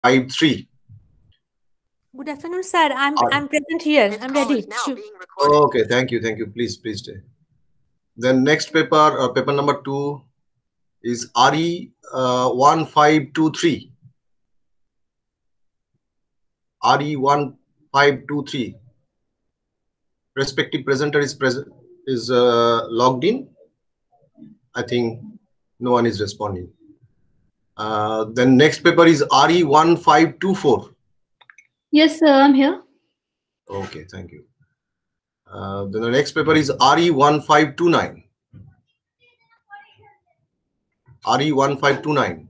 153. Good afternoon, sir. I'm present here. I'm ready. Okay, thank you, thank you. Please stay. Then next paper, paper number 2 is RE 1523. RE 1523. Respective presenter is logged in. I think no one is responding. Then next paper is RE 1524. Yes, sir, I'm here. Okay, thank you. Then the next paper is RE 1529. RE 1529.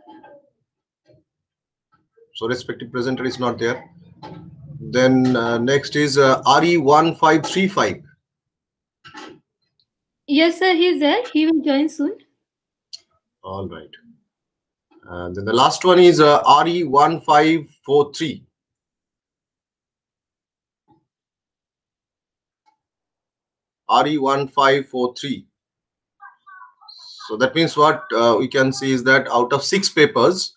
So respective presenter is not there. Then next is RE 1535. Yes, sir, he's there. He will join soon. All right. Then the last one is RE 1543. RE 1543. So that means what we can see is that out of 6 papers,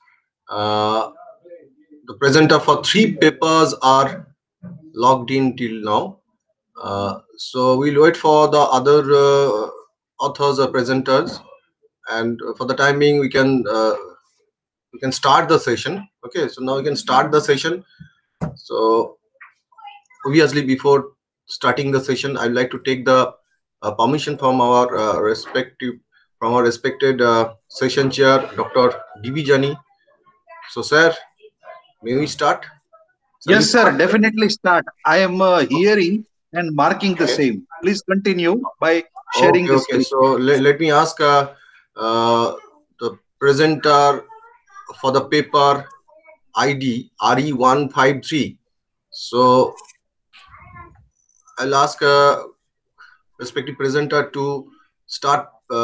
the presenter for 3 papers are logged in till now. So we'll wait for the other authors or presenters, and for the time being we can start the session. Okay, so now we can start the session. So obviously before starting the session, I'd like to take the permission from our respected session chair, Dr. D.B. Jani. So sir, may we start? Yes, sir, definitely start. I am hearing and marking the same. Please continue by sharing the screen. So let me ask the presenter for the paper ID RE153. So I'll ask respective presenter to start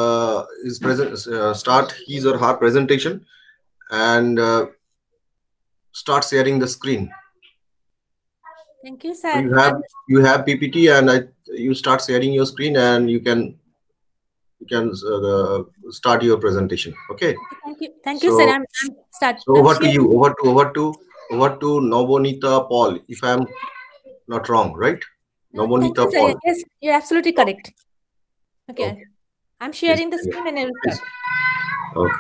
start his or her presentation and start sharing the screen. Thank you, sir. You have PPT, and you start sharing your screen, and you can start your presentation. Okay. Thank you, sir. I'm start. So over to you. Over to Nobonita Paul. If I'm not wrong, right? Nobonita Paul. Yes, you're absolutely correct. Okay. I'm sharing the screen and I will start. Okay.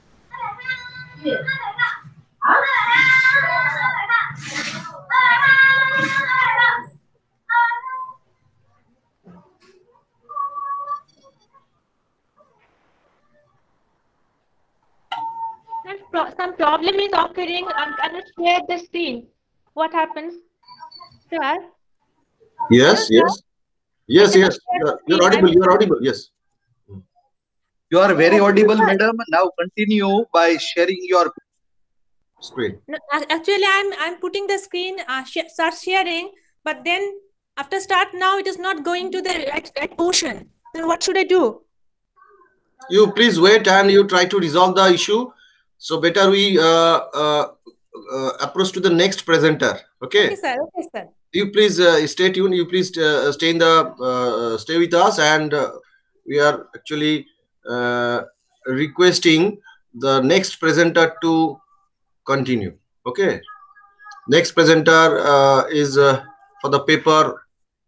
Some problem is occurring. I'm gonna share the screen. What happens, sir? Yes. You're audible. You're audible. Yes. You are very audible, madam. Now continue by sharing your screen. No, actually, I'm putting the screen. Start sharing, but then after start now, it is not going to the right portion. Then what should I do? You please wait and you try to resolve the issue. So better we approach to the next presenter. Okay. Okay, sir. Okay, sir. You please stay tuned. You please stay in the stay with us, and we are actually requesting the next presenter to continue. Okay. Next presenter is for the paper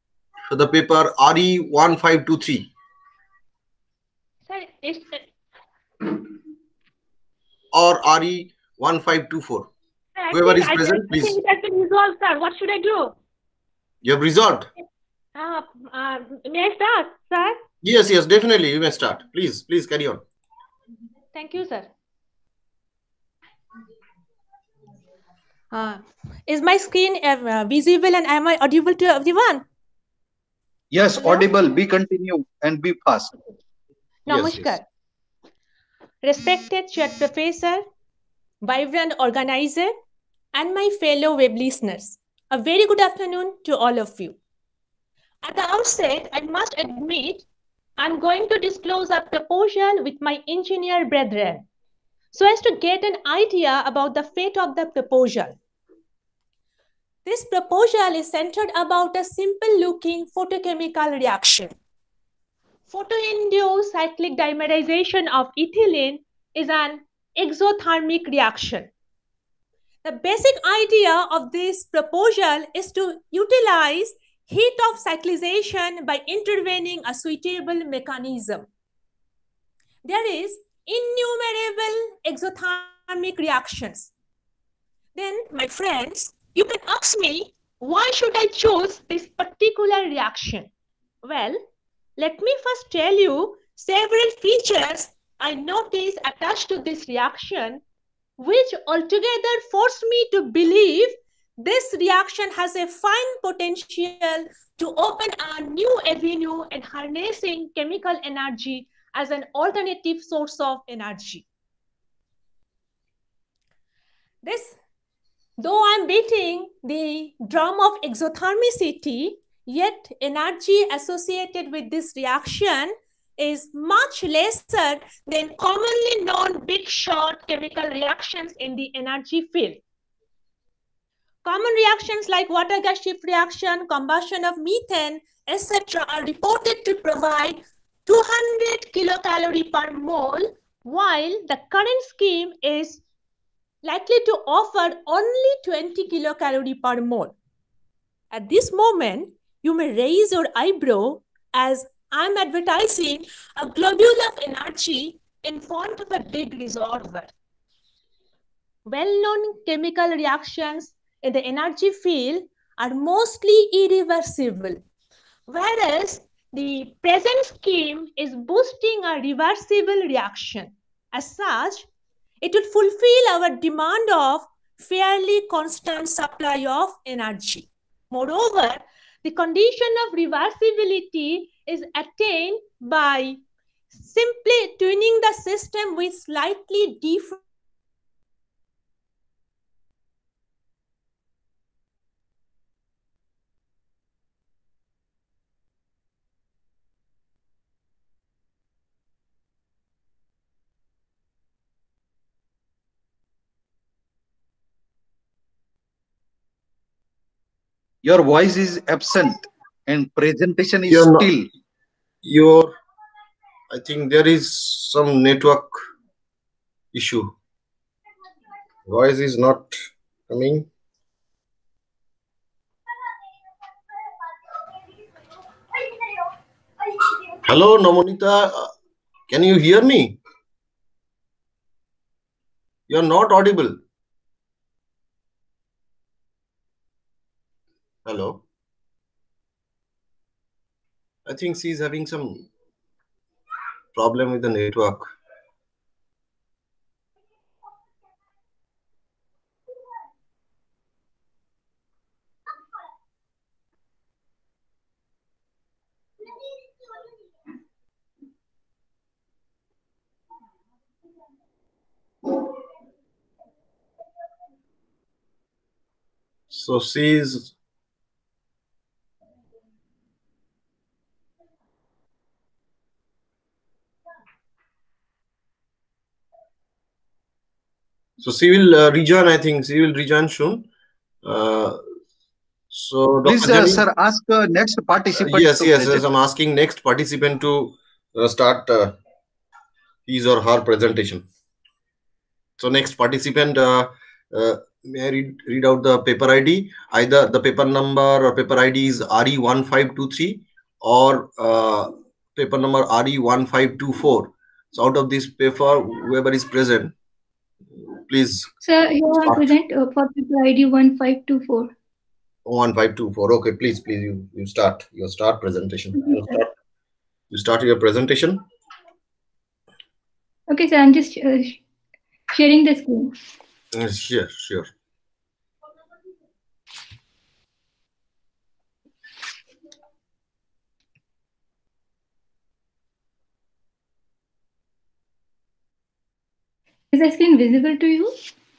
RE1523. Sir, or RE1524. Whoever is present, please. It has been resolved, sir. What should I do? You have resolved? May I start, sir? Yes, definitely. You may start. Please carry on. Thank you, sir. Is my screen visible and am I audible to everyone? Yes, audible. Be continue and be fast. Namaskar. Yes. Respected chair professor, vibrant organizer, and my fellow web listeners, a very good afternoon to all of you. At the outset, I must admit I'm going to disclose a proposal with my engineer brethren so as to get an idea about the fate of the proposal. This proposal is centered about a simple-looking photochemical reaction. Photoinduced cyclic dimerization of ethylene is an exothermic reaction. The basic idea of this proposal is to utilize heat of cyclization by intervening a suitable mechanism. There is innumerable exothermic reactions. Then, my friends, you can ask me, why should I choose this particular reaction? Well, let me first tell you several features I noticed attached to this reaction, which altogether forced me to believe this reaction has a fine potential to open a new avenue in harnessing chemical energy as an alternative source of energy. Though I'm beating the drum of exothermicity, yet energy associated with this reaction is much lesser than commonly known big shot chemical reactions in the energy field. Common reactions like water gas shift reaction, combustion of methane, etc. are reported to provide 200 kilocalorie per mole, while the current scheme is likely to offer only 20 kilocalorie per mole. At this moment, you may raise your eyebrow as I'm advertising a globule of energy in front of a big reservoir. Well-known chemical reactions in the energy field are mostly irreversible, whereas the present scheme is boosting a reversible reaction. As such, it would fulfill our demand of fairly constant supply of energy. Moreover, the condition of reversibility is attained by simply tuning the system with slightly different Your voice is absent and presentation is You're not, still. your, I think there is some network issue. Voice is not coming. Hello, Namonita. Can you hear me? You're not audible. Hello. I think she's having some problem with the network. So she's she will rejoin. I think she will rejoin soon. So Please, Dr. Jamil, sir, ask next participant yes, to yes, present. I'm asking next participant to start his or her presentation. So next participant, may I read out the paper ID? Either the paper number or paper ID is RE1523 or paper number RE1524. So out of this paper, whoever is present, please. Sir, here I start. present for paper ID 1524. 1524. Okay, please, you start your presentation. You start your presentation. Okay, sir, I'm just sharing the screen. Sure. Is the screen visible to you?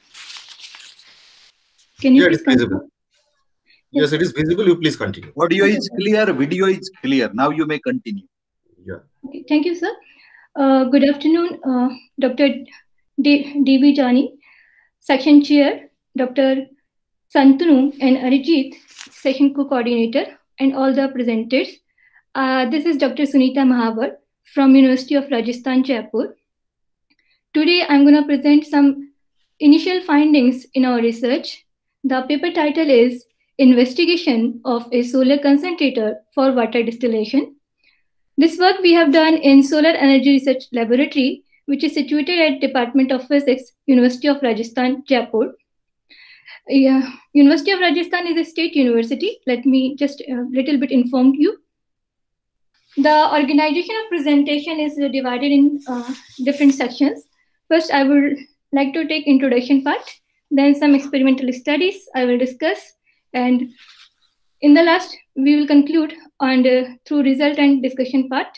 Can you Yeah, it please is visible. Yes, it is visible. You please continue. Audio is clear, video is clear. Now you may continue. Yeah. Okay, thank you, sir. Good afternoon, Dr. D.B. Jani, Section Chair, Dr. Santanu and Arijit, Section Co-Coordinator, and all the presenters. This is Dr. Sunita Mahavar from University of Rajasthan, Jaipur. Today, I'm going to present some initial findings in our research. The paper title is Investigation of a Solar Concentrator for Water Distillation. This work we have done in Solar Energy Research Laboratory, which is situated at Department of Physics, University of Rajasthan, Jaipur. University of Rajasthan is a state university. Let me just a little bit inform you. The organization of presentation is divided in different sections. First, I would like to take introduction part, then some experimental studies I will discuss, and in the last, we will conclude on through result and discussion part.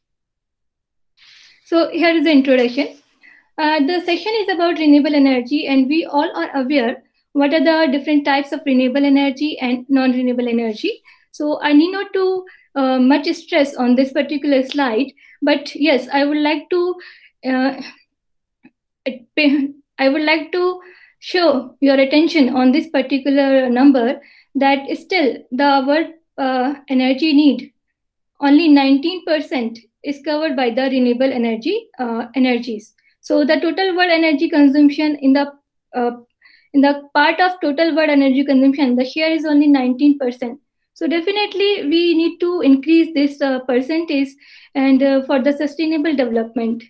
So here is the introduction. The section is about renewable energy, and we all are aware what are the different types of renewable energy and non-renewable energy. So I need not to much stress on this particular slide, but yes, I would like to show your attention on this particular number, that still the world energy need, only 19% is covered by the renewable energies. So the total world energy consumption in the part of total world energy consumption, the share is only 19%. So definitely we need to increase this percentage and for the sustainable development.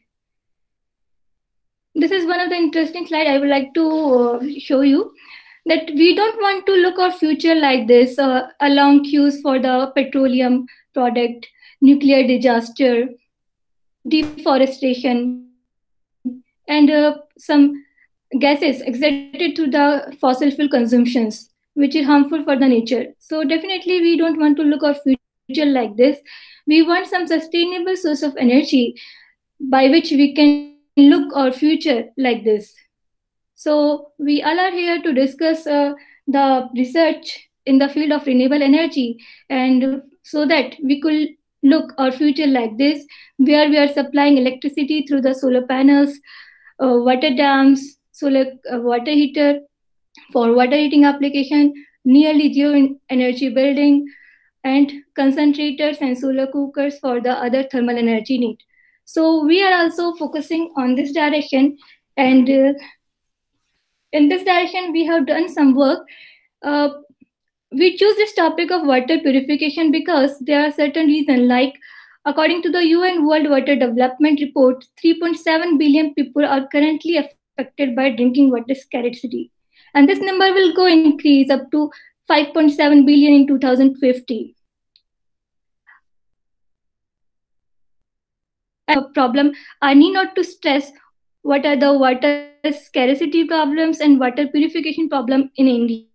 This is one of the interesting slides I would like to show you, that we don't want to look our future like this, along queues for the petroleum product, nuclear disaster, deforestation, and some gases exerted through the fossil fuel consumptions, which is harmful for the nature. So definitely we don't want to look our future like this. We want some sustainable source of energy by which we can look our future like this. So we all are here to discuss the research in the field of renewable energy, and so that we could look our future like this, where we are supplying electricity through the solar panels, water dams, solar water heater for water heating application, nearly zero energy building, and concentrators and solar cookers for the other thermal energy need. So we are also focusing on this direction, and in this direction we have done some work. We choose this topic of water purification because there are certain reasons, like according to the UN World Water Development Report, 3.7 billion people are currently affected by drinking water scarcity. And this number will go increase up to 5.7 billion in 2050. Problem, I need not to stress what are the water scarcity problems and water purification problem in India.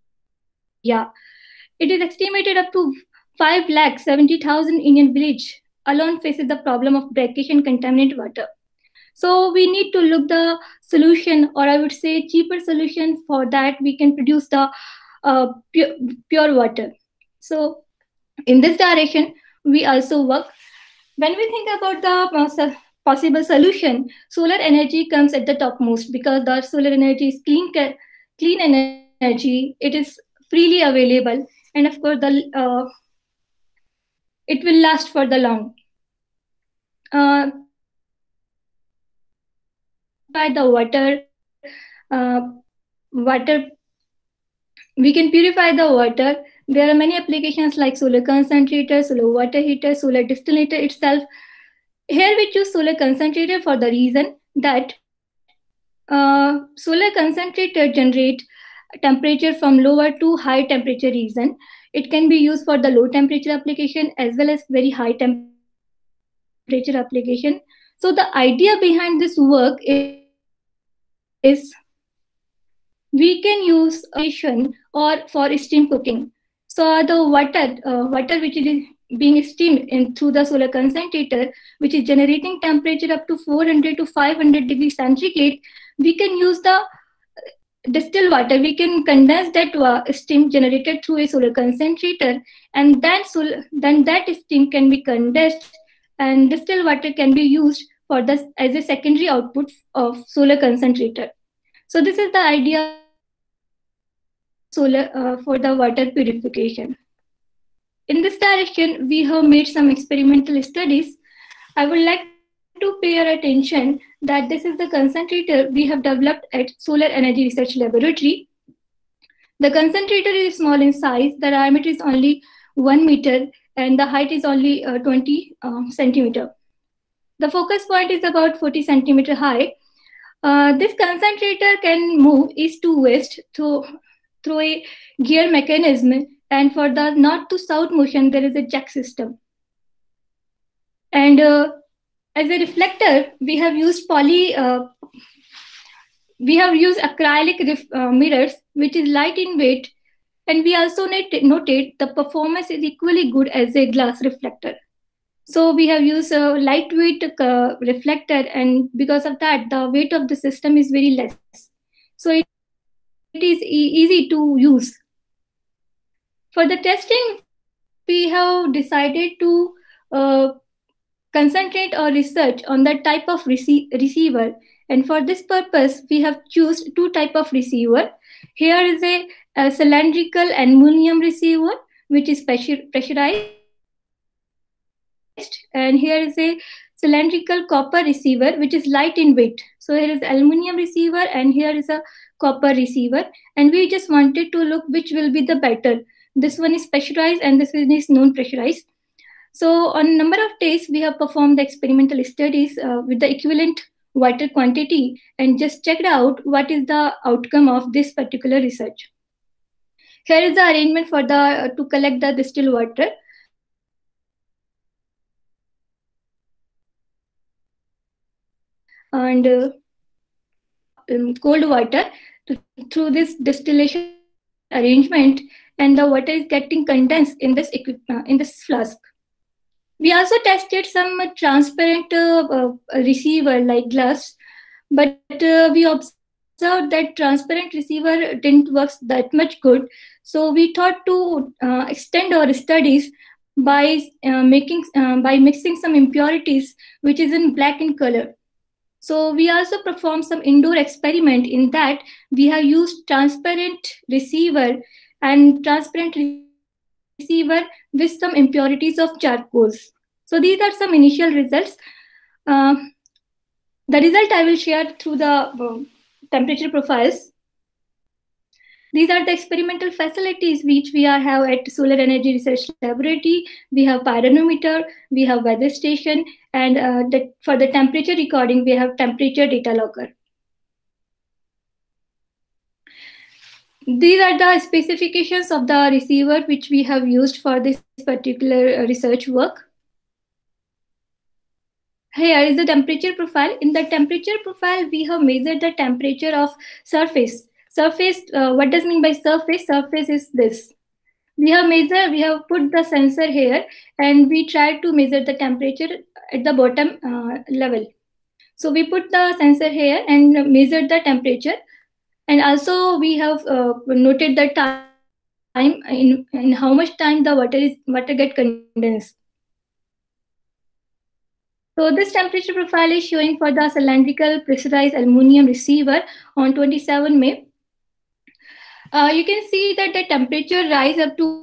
It is estimated up to 5,70,000 Indian village alone faces the problem of brackish and contaminated water. So we need to look the solution, or I would say cheaper solution. For that we can produce the pure water. So in this direction we also work. When we think about the possible solution, solar energy comes at the topmost, because the solar energy is clean energy. It is freely available, and of course it will last for the long. By the water, we can purify the water. There are many applications like solar concentrator, solar water heater, solar distillator itself. Here we choose solar concentrator for the reason that solar concentrator generate temperature from lower to high temperature region. It can be used for the low temperature application as well as very high temperature application. So the idea behind this work is we can use or for steam cooking. So the water which is being steamed in through the solar concentrator, which is generating temperature up to 400 to 500 degrees centigrade, we can use the distilled water. We can condense that steam generated through a solar concentrator, and then that steam can be condensed, and distilled water can be used for this as a secondary output of solar concentrator. So this is the idea solar for the water purification. In this direction, we have made some experimental studies. I would like to pay your attention that this is the concentrator we have developed at Solar Energy Research Laboratory. The concentrator is small in size, the diameter is only 1 meter and the height is only 20 centimeter. The focus point is about 40 centimeter high. This concentrator can move east to west through a gear mechanism, and for the north to south motion there is a jack system. And as a reflector, we have used acrylic mirrors, which is light in weight, and we also noted the performance is equally good as a glass reflector. So we have used a lightweight reflector, and because of that, the weight of the system is very less. So it is easy to use. For the testing, we have decided to concentrate our research on the type of receiver. And for this purpose, we have chosen two types of receiver. Here is a cylindrical aluminum receiver, which is pressurized. And here is a cylindrical copper receiver, which is light in weight. So here is aluminum receiver and here is a copper receiver. And we just wanted to look which will be the better. This one is pressurized and this one is non-pressurized. So on a number of days, we have performed the experimental studies with the equivalent water quantity and just checked out what is the outcome of this particular research. Here is the arrangement for to collect the distilled water. And cold water through this distillation arrangement, and the water is getting condensed in this flask. We also tested some transparent receiver like glass, but we observed that transparent receiver didn't work that much good. So we thought to extend our studies by mixing some impurities which is in black in color. So we also performed some indoor experiment in that we have used transparent receiver and transparent receiver with some impurities of charcoals. So these are some initial results. The result I will share through the temperature profiles. These are the experimental facilities which we have at Solar Energy Research Laboratory. We have pyranometer, we have weather station, and for the temperature recording, we have temperature data logger. These are the specifications of the receiver which we have used for this particular research work. Here is the temperature profile. In the temperature profile, we have measured the temperature of surface. Surface, what does mean by surface? Surface is this. We have put the sensor here and we tried to measure the temperature at the bottom level. So we put the sensor here and measured the temperature. And also we have noted the time in how much time the water get condensed. So this temperature profile is showing for the cylindrical pressurized aluminum receiver on 27 May. You can see that the temperature rise up to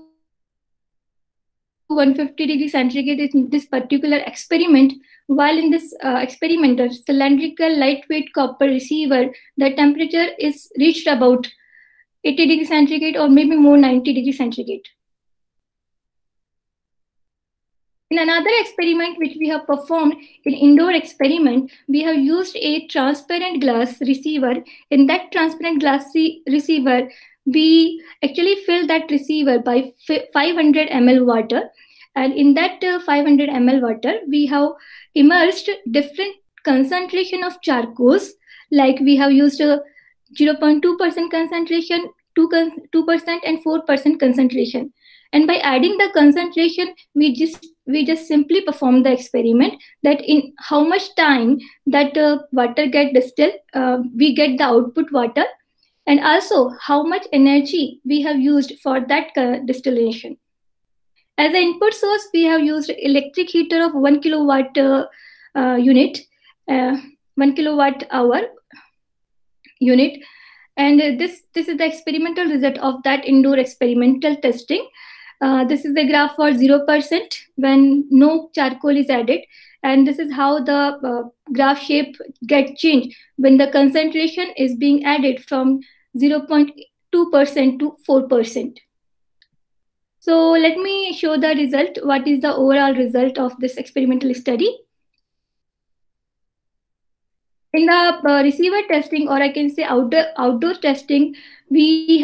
150 degrees centigrade in this particular experiment, while in this experiment, the cylindrical lightweight copper receiver, the temperature is reached about 80 degrees centigrade or maybe more 90 degrees centigrade. In another experiment which we have performed, in indoor experiment, we have used a transparent glass receiver. In that transparent glass receiver, we actually filled that receiver by 500 ml water. And in that 500 ml water, we have immersed different concentration of charcoals. Like we have used a 0.2% concentration, 2% and 4% concentration. And by adding the concentration, we just simply perform the experiment that in how much time that water get distilled, we get the output water, and also how much energy we have used for that distillation. As an input source, we have used electric heater of 1 kilowatt unit, 1 kilowatt hour unit. And this is the experimental result of that indoor experimental testing. This is the graph for 0% when no charcoal is added. And this is how the graph shape gets changed when the concentration is being added from 0.2% to 4%. So let me show the result. What is the overall result of this experimental study? In the receiver testing, or I can say outdoor testing, we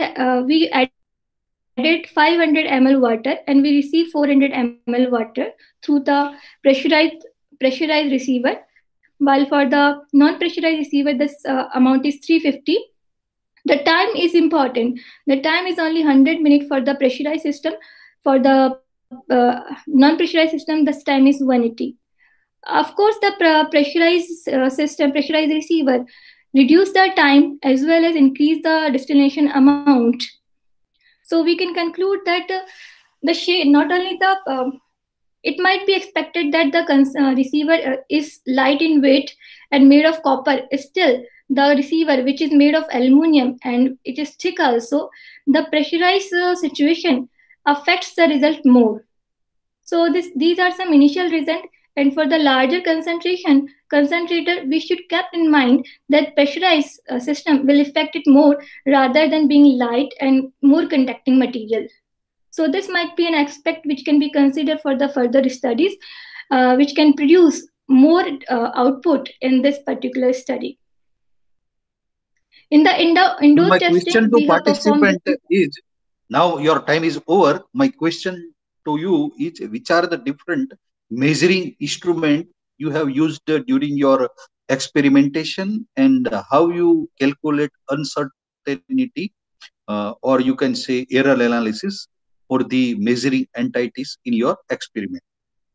added 500 ml water and we received 400 ml water through the pressurized receiver, while for the non-pressurized receiver, this amount is 350. The time is important. The time is only 100 minutes for the pressurized system. For the non-pressurized system, this time is 180. Of course, the pressurized receiver reduce the time as well as increase the distillation amount. So we can conclude that the shade, not only the, it might be expected that the receiver is light in weight and made of copper. Still, the receiver, which is made of aluminum and it is thick also, the pressurized situation affects the result more. So these are some initial results. And for the larger concentrator, we should keep in mind that pressurized system will affect it more rather than being light and more conducting material. So this might be an aspect which can be considered for the further studies, which can produce more output in this particular study. In the indoor My testing, question to we have performed. participant is, now your time is over. My question to you is, which are the different measuring instrument you have used during your experimentation, and how you calculate uncertainty, or you can say error analysis for the measuring entities in your experiment?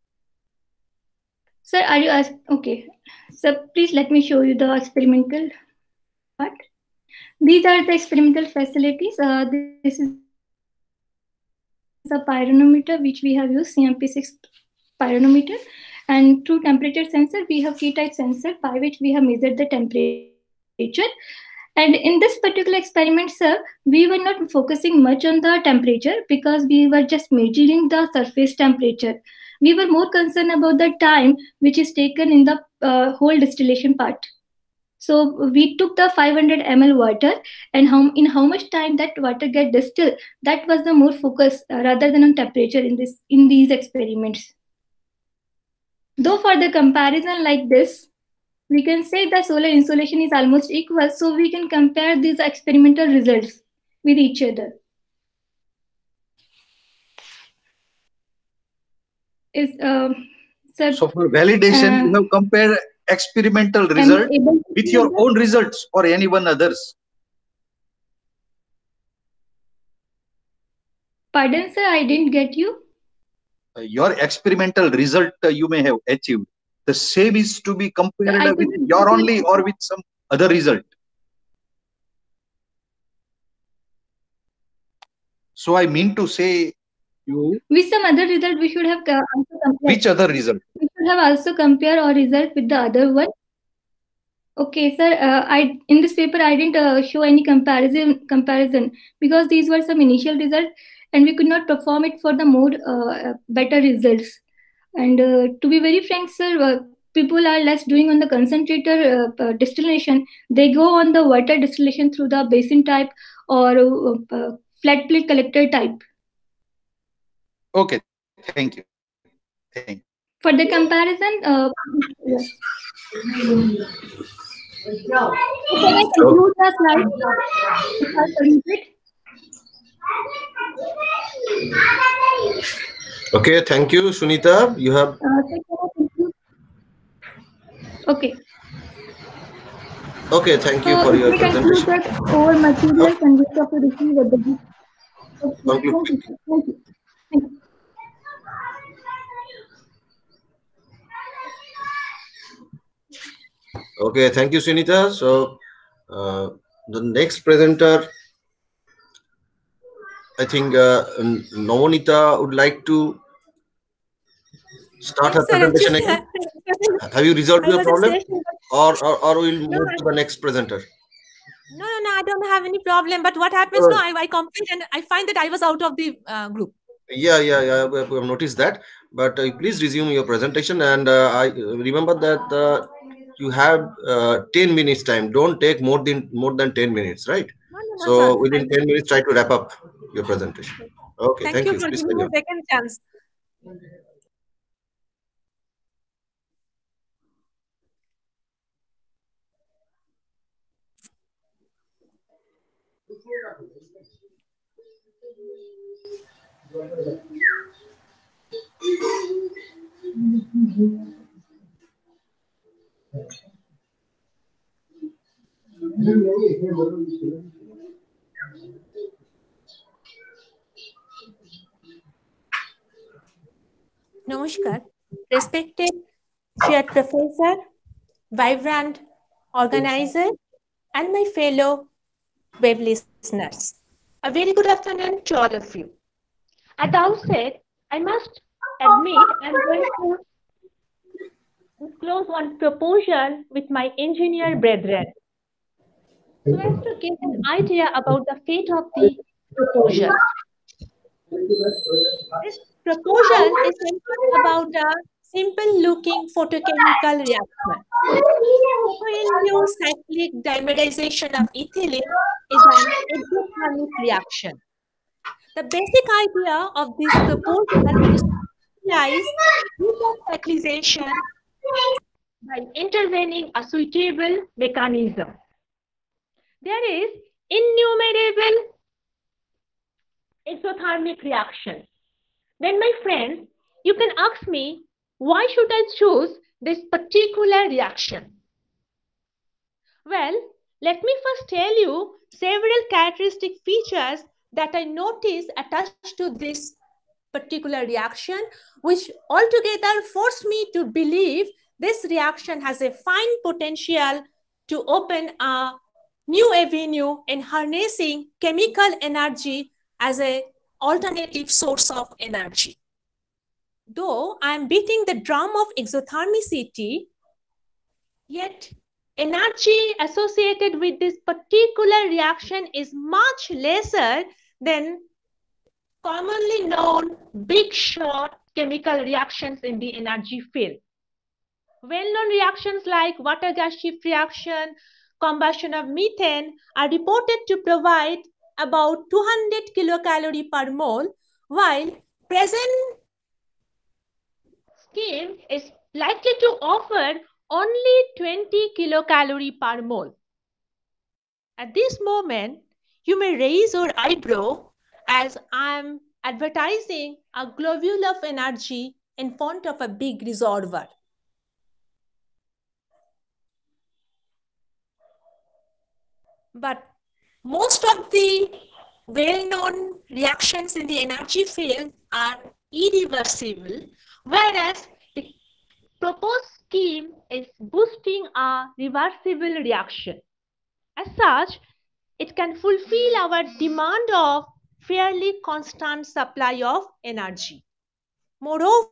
Sir, are you asked? Okay. So please let me show you the experimental part. These are the experimental facilities. This is a pyrometer which we have used, CMP6 pyrometer, and through temperature sensor we have key-type sensor by which we have measured the temperature. And in this particular experiment, sir, we were not focusing much on the temperature because we were just measuring the surface temperature. We were more concerned about the time which is taken in the whole distillation part. So we took the 500 ml water and in how much time that water get distilled. That was the more focus rather than on temperature in these experiments. Though for the comparison like this, we can say the solar insolation is almost equal, so we can compare these experimental results with each other. So for validation, you have compared experimental result with your own results or anyone others? Pardon, sir, I didn't get you. Your experimental result you may have achieved, the same is to be compared with your only or with some other result. So I mean to say, you with some other result we should have also compared. Which other result? We should have also compared our result with the other one. Okay, sir. In this paper I didn't show any comparison because these were some initial results, and we could not perform it for the more better results. And to be very frank, sir, people are less doing on the concentrator distillation. They go on the water distillation through the basin type or flat plate collector type. Okay, thank you. Thank you. For the comparison, yes. Can I conclude the slide? Okay, thank you, Sunita. You have. Okay. Okay, thank you for your presentation. That core materials and which of the receiver. Thank you. Thank you. Thank you. Okay, thank you, Sunita. So the next presenter, I think Navanita would like to start her presentation again. Have you resolved your problem, or we'll move to the next presenter? No, I don't have any problem. But what happens now? I complete and I find that I was out of the group. Yeah. We have noticed that. But please resume your presentation. And I remember that you have 10 minutes time. Don't take more than 10 minutes, right? No, sir. So within 10 minutes, try to wrap up your presentation. Okay. Thank Thank you you. for Please giving carry me on. a second chance. Namaskar, respected shared professor, vibrant organizer, and my fellow web listeners. A very good afternoon to all of you. At the outset, I must admit I'm going to disclose one proposal with my engineer brethren so as to get an idea about the fate of the proposal. This proposal is simply about a simple looking photochemical reaction. Photoendio cyclic dimerization of ethylene is an exothermic reaction. The basic idea of this proposal is to utilize cyclization by intervening a suitable mechanism. There is innumerable exothermic reactions. Then, my friends, you can ask me, why should I choose this particular reaction? Well, let me first tell you several characteristic features that I noticed attached to this particular reaction, which altogether forced me to believe this reaction has a fine potential to open a new avenue in harnessing chemical energy as an alternative source of energy. Though I am beating the drum of exothermicity, yet energy associated with this particular reaction is much lesser than commonly known big shot chemical reactions in the energy field. Well-known reactions like water gas shift reaction, combustion of methane are reported to provide about 200 kilocalorie per mole, while present scheme is likely to offer only 20 kilocalorie per mole. At this moment, you may raise your eyebrow as I am advertising a globule of energy in front of a big reservoir. But most of the well-known reactions in the energy field are irreversible, whereas the proposed scheme is boosting a reversible reaction. As such, it can fulfill our demand of fairly constant supply of energy. Moreover,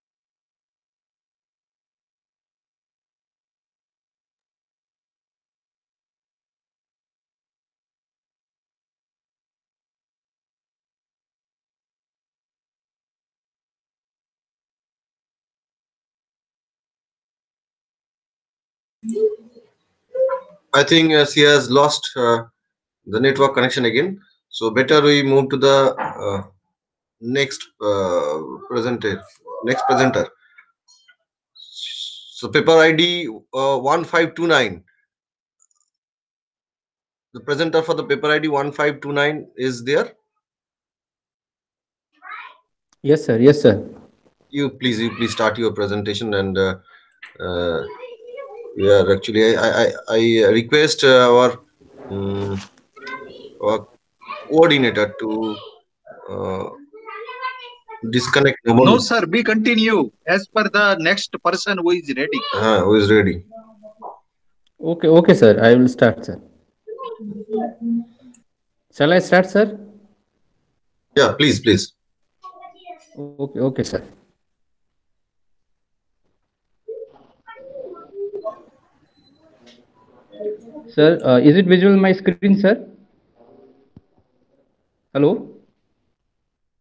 I think she has lost the network connection again. So better we move to the next presenter. Next presenter. So paper ID 1529. The presenter for the paper ID 1529 is there. Yes, sir. Yes, sir. You please start your presentation. And yeah, actually I request our coordinator to uh, disconnect No, Naman. sir, we continue as per the next person who is ready. Who is ready? Okay, okay, sir. I will start, sir. Shall I start, sir? Yeah, please. Okay, okay, sir. Sir, is it visual my screen, sir? Hello? Is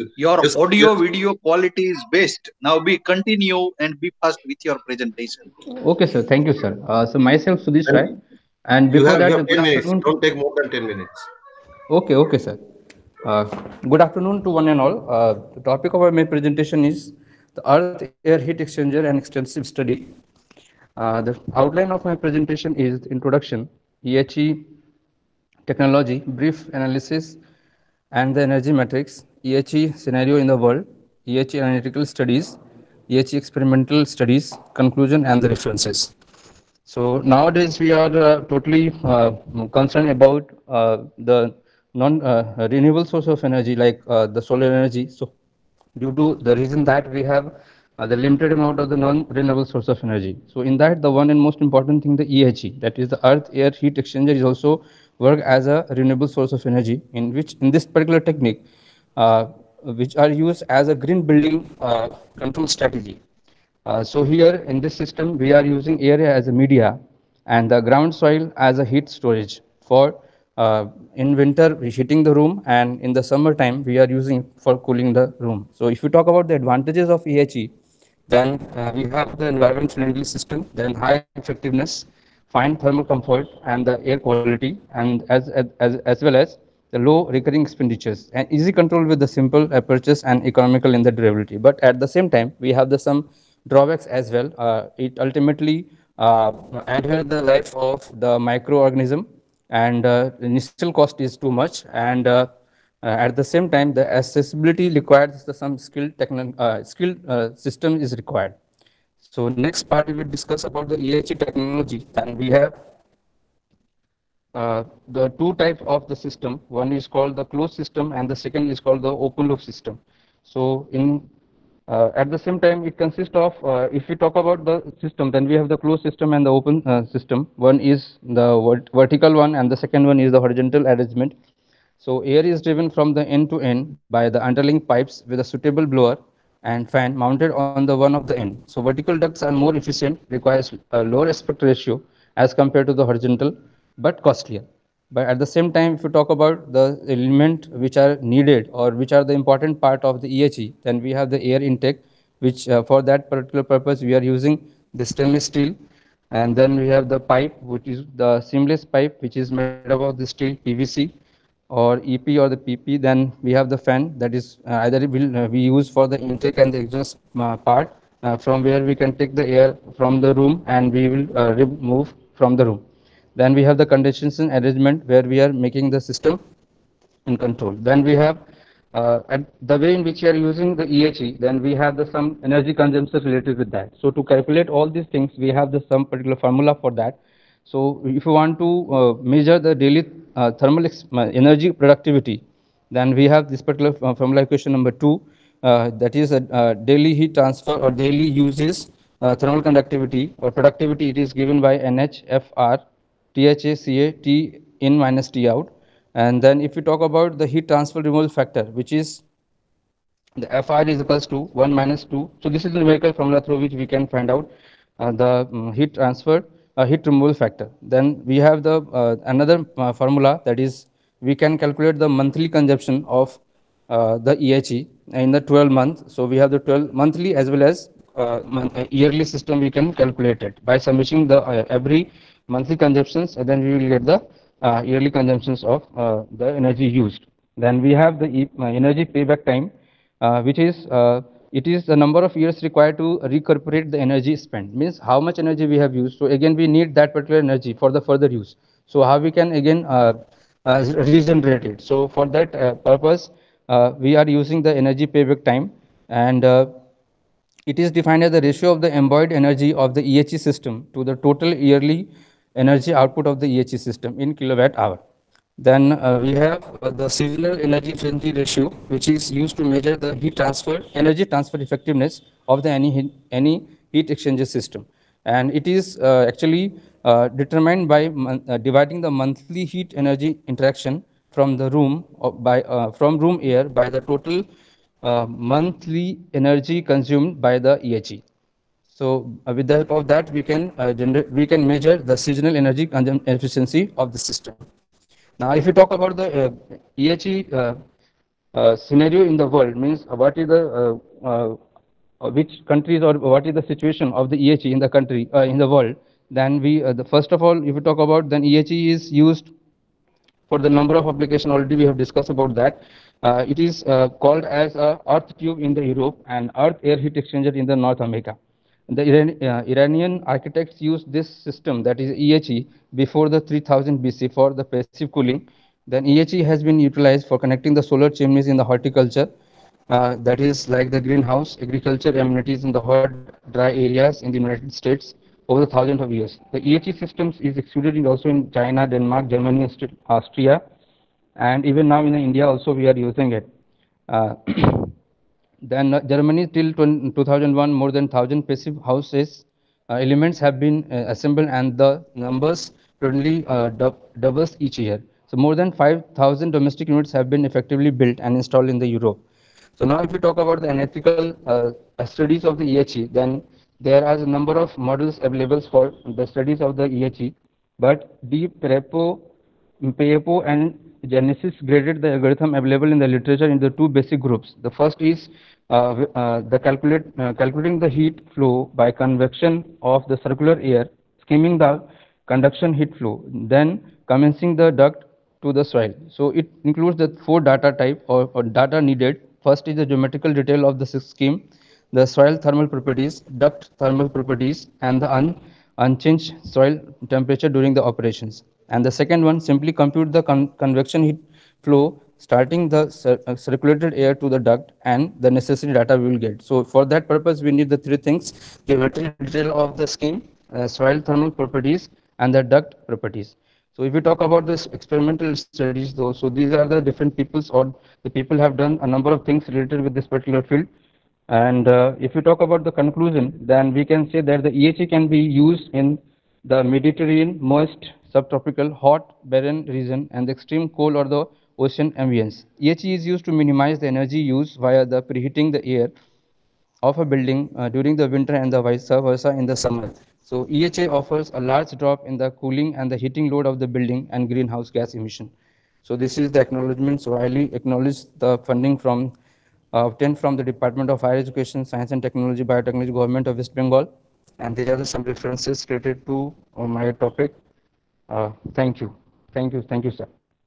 Your Yes, audio yes. video quality is best. Now be continue and be fast with your presentation. Okay, sir. Thank you, sir. So myself, Sudesh Rai. And And before you that, have good 10 minutes. afternoon to... Don't take more than 10 minutes. Okay, okay, sir. Uh, Good afternoon to one and all. The topic of my presentation is the Earth Air Heat Exchanger and Extensive Study. The outline of my presentation is introduction, EHE technology, brief analysis, and the energy matrix, EHE scenario in the world, EHE analytical studies, EHE experimental studies, conclusion, and the references. So nowadays we are totally concerned about the non renewable source of energy like the solar energy. So due to the reason that we have the limited amount of the non-renewable source of energy. So in that, the one and most important thing, the EHE, that is the Earth Air Heat Exchanger, is also work as a renewable source of energy, in which in this particular technique, which are used as a green building control strategy. So here in this system, we are using air as a media and the ground soil as a heat storage for in winter heating the room, and in the summertime we are using for cooling the room. So if you talk about the advantages of EHE, then we have the environment friendly system, then high effectiveness, fine thermal comfort, and the air quality, and as well as the low recurring expenditures and easy control with the simple purchase and economical in the durability. But at the same time, we have the some drawbacks as well. It ultimately adhere the life of the microorganism, and the initial cost is too much, and at the same time the accessibility requires the some skilled system is required. So next part we will discuss about the EHE technology, and we have the two types of the system. One is called the closed system, and the second is called the open loop system. So in at the same time, it consists of, if we talk about the system, then we have the closed system and the open system. One is the vertical one, and the second one is the horizontal arrangement. So air is driven from the end to end by the underlying pipes with a suitable blower and fan mounted on the one of the end. So vertical ducts are more efficient, requires a lower aspect ratio as compared to the horizontal, but costlier. But at the same time, if you talk about the element which are needed or which are the important part of the EHE, then we have the air intake, which for that particular purpose we are using the stainless steel, and then we have the pipe, which is the seamless pipe, which is made up of the steel PVC or EP or the PP. Then we have the fan, that is either it will we use for the intake and the exhaust part, from where we can take the air from the room and we will remove from the room. Then we have the condensation arrangement where we are making the system in control. Then we have at the way in which we are using the EHE, then we have the some energy consumption related with that. So to calculate all these things, we have the some particular formula for that. So if you want to measure the daily thermal energy productivity, then we have this particular formula equation number 2, that is a daily heat transfer or daily uses thermal conductivity or productivity. It is given by NHFR THACA T in minus T out. And then if we talk about the heat transfer removal factor, which is the FR is equals to 1 minus 2. So this is the numerical formula through which we can find out the heat transfer, heat removal factor. Then we have the another formula, that is we can calculate the monthly consumption of the EHE in the 12 months. So we have the 12 monthly as well as yearly system. We can calculate it by summing the every monthly consumptions, and then we will get the yearly consumptions of the energy used. Then we have the energy payback time, which is it is the number of years required to recuperate the energy spent, means how much energy we have used. So again we need that particular energy for the further use. So how we can again regenerate it. So for that purpose we are using the energy payback time, and it is defined as the ratio of the embodied energy of the EHE system to the total yearly energy output of the EHE system in kilowatt hour. Then we have the seasonal energy efficiency ratio, which is used to measure the energy transfer effectiveness of the any heat exchanger system, and it is actually determined by dividing the monthly heat energy interaction from the room from room air by the total monthly energy consumed by the EHE. So with the help of that, we can measure the seasonal energy efficiency of the system. Now, if you talk about the EHE scenario in the world, means what is the which countries or what is the situation of the EHE in the country in the world, then we first of all, if we talk about, then EHE is used for the number of application. Already we have discussed about that. It is called as a earth tube in the Europe and earth air heat exchanger in the North America. The Iranian architects used this system, that is EHE, before the 3000 BC for the passive cooling. Then EHE has been utilized for connecting the solar chimneys in the horticulture, that is like the greenhouse, agriculture amenities in the hot, dry areas in the United States over the thousands of years. The EHE systems is extruded also in China, Denmark, Germany, Austria, and even now in India also we are using it. Then Germany till 2001, more than 1,000 passive houses elements have been assembled, and the numbers totally doubles each year. So more than 5,000 domestic units have been effectively built and installed in the Europe. So now if we talk about the analytical studies of the EHE, then there are a number of models available for the studies of the EHE, but Parepo and Genesis graded the algorithm available in the literature into two basic groups. The first is calculating the heat flow by convection of the circular air, skimming the conduction heat flow, then commencing the duct to the soil. So it includes the four data type or data needed. First is the geometrical detail of the scheme, the soil thermal properties, duct thermal properties, and the unchanged soil temperature during the operations. And the second one, simply compute the convection heat flow starting the circulated air to the duct, and the necessary data we will get. So for that purpose, we need the three things: geometric detail of the scheme, soil thermal properties, and the duct properties. So if we talk about this experimental studies though, so these are the different peoples, or the people have done a number of things related with this particular field. And if you talk about the conclusion, then we can say that the EHE can be used in the Mediterranean, moist, subtropical, hot, barren region, and the extreme cold or the ocean ambience. EHE is used to minimize the energy use via the preheating the air of a building during the winter and the vice versa in the summer. So EHA offers a large drop in the cooling and the heating load of the building and greenhouse gas emission. So this is the acknowledgement. So I highly acknowledge the funding from obtained from the Department of Higher Education, Science and Technology, Biotechnology, Government of West Bengal, and these are some references related to my topic. Thank you, sir.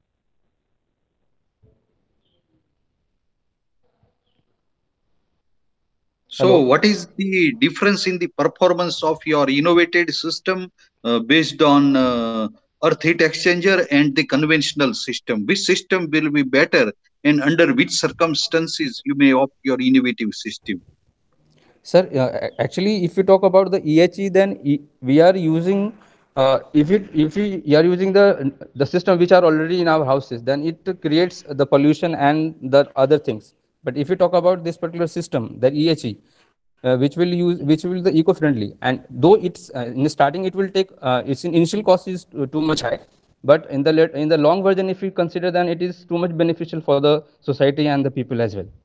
So Hello. what is the difference in the performance of your innovated system based on earth heat exchanger and the conventional system? Which system will be better, and under which circumstances you may opt your innovative system? Sir, actually, if you talk about the EHE, then we are using if we are using the system which are already in our houses, then it creates the pollution and the other things. But if you talk about this particular system, the EHE, which will the eco-friendly, and though it's in the starting it will take its initial cost is too much high, but in the long version, if we consider, then it is too much beneficial for the society and the people as well.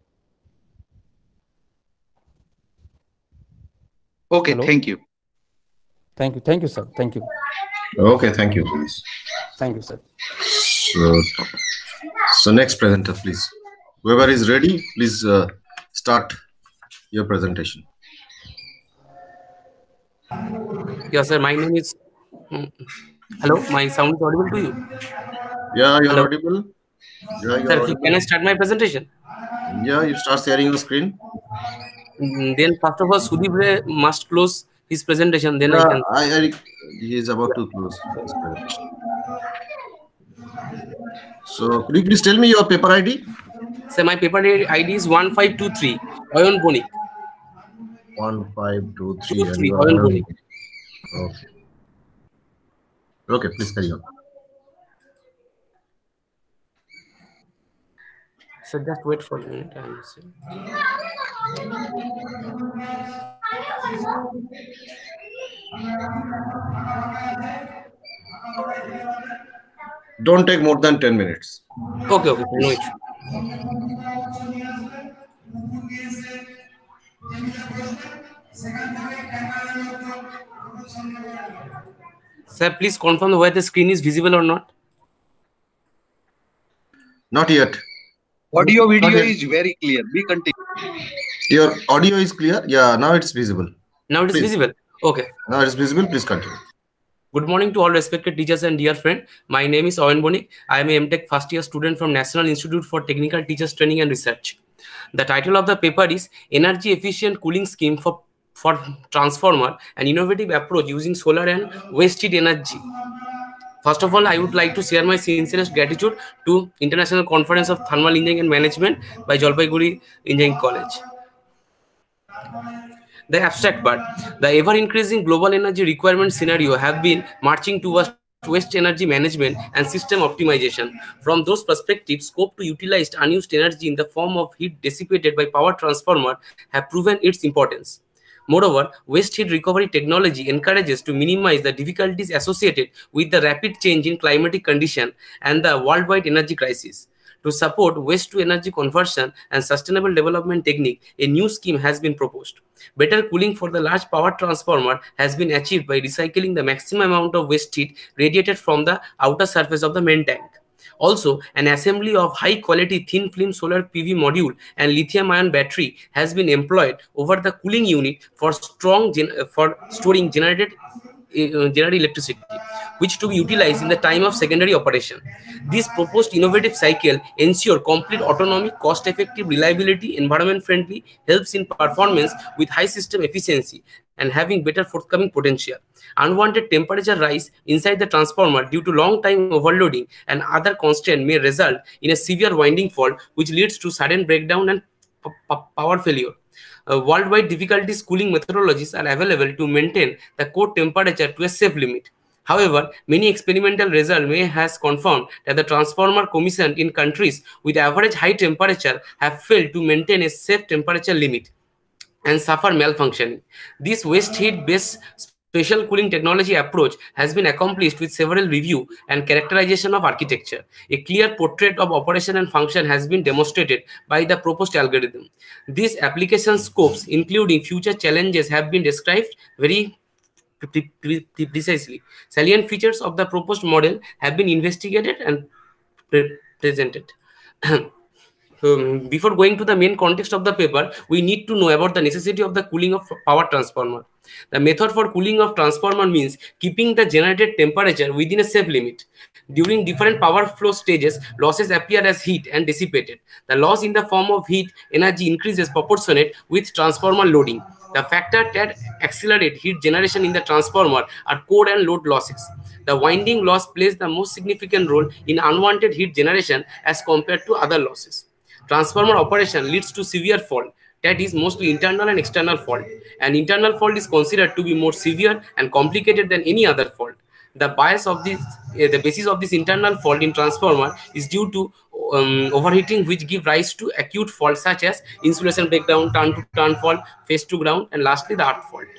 Okay, Hello? thank you. Thank you, sir. Thank you. Okay, thank you, please. Thank you, sir. So next presenter, please. Whoever is ready, please start your presentation. Yes, sir. My name is. Hello, my sound is audible to you? Yeah, you're Hello. audible. Yeah, you're Sir, audible. can I start my presentation? Yeah, you start sharing your screen. Then first of all, Sudhir must close his presentation. Then Yeah, I can. he is about to close his presentation. So could you please tell me your paper ID? Sir, my paper ID is 1523. Oyon Bonik. 1523. And 23. you Oyon are Bonik. okay. Okay, please carry on. Sir, just wait for a minute. I will see. Don't take more than 10 minutes. Okay, no issue. Sir, please confirm whether the screen is visible or not. Not yet. Audio video Okay. is very clear. We continue. Your audio is clear? Yeah, now it's visible. Now it is Please. visible. Okay. Now it's visible. Please continue. Good morning to all respected teachers and dear friend. My name is Owen Bonik. I am a MTech first year student from National Institute for Technical Teachers Training and Research. The title of the paper is Energy Efficient Cooling Scheme for Transformer, an innovative approach using solar and waste heat energy. First of all, I would like to share my sincerest gratitude to International Conference of Thermal Engineering and Management by Jalpaiguri Engineering College. The abstract part. The ever-increasing global energy requirement scenario have been marching towards waste energy management and system optimization. From those perspectives, scope to utilize unused energy in the form of heat dissipated by power transformer have proven its importance. Moreover, waste heat recovery technology encourages to minimize the difficulties associated with the rapid change in climatic condition and the worldwide energy crisis. To support waste to energy conversion and sustainable development technique, a new scheme has been proposed. Better cooling for the large power transformer has been achieved by recycling the maximum amount of waste heat radiated from the outer surface of the main tank. Also, an assembly of high-quality thin-film solar PV module and lithium-ion battery has been employed over the cooling unit for storing generated electricity, which to be utilized in the time of secondary operation. This proposed innovative cycle ensure complete autonomy, cost-effective, reliability, environment-friendly, helps in performance with high system efficiency, and having better forthcoming potential. Unwanted temperature rise inside the transformer due to long time overloading and other constraints may result in a severe winding fault, which leads to sudden breakdown and power failure. Worldwide difficulties cooling methodologies are available to maintain the core temperature to a safe limit. However, many experimental results may has confirmed that the transformer commissioned in countries with average high temperature have failed to maintain a safe temperature limit and suffer malfunctioning. This waste heat based special cooling technology approach has been accomplished with several review and characterization of architecture. A clear portrait of operation and function has been demonstrated by the proposed algorithm. These application scopes, including future challenges, have been described very precisely. Salient features of the proposed model have been investigated and presented. Before going to the main context of the paper, we need to know about the necessity of the cooling of power transformer. The method for cooling of transformer means keeping the generated temperature within a safe limit. During different power flow stages, losses appear as heat and dissipated. The loss in the form of heat energy increases proportionate with transformer loading. The factor that accelerate heat generation in the transformer are core and load losses. The winding loss plays the most significant role in unwanted heat generation as compared to other losses. Transformer operation leads to severe fault, that is mostly internal and external fault. An internal fault is considered to be more severe and complicated than any other fault. The basis of this internal fault in transformer is due to overheating, which give rise to acute faults such as insulation breakdown, turn-to-turn fault, face-to-ground, and lastly the earth fault.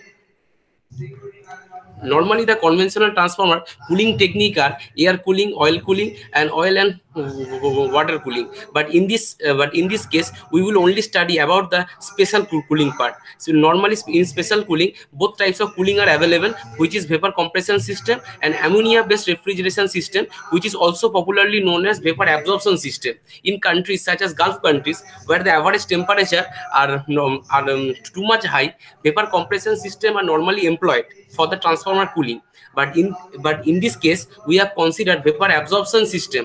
Normally, the conventional transformer cooling technique are air cooling, and oil and water cooling. But in this case, we will only study about the special cooling part. So normally, in special cooling, both types of cooling are available, which is vapor compression system and ammonia-based refrigeration system, which is also popularly known as vapor absorption system. In countries such as Gulf countries, where the average temperature are too much high, vapor compression system are normally employed for the transformer cooling. But in this case, we have considered vapor absorption system.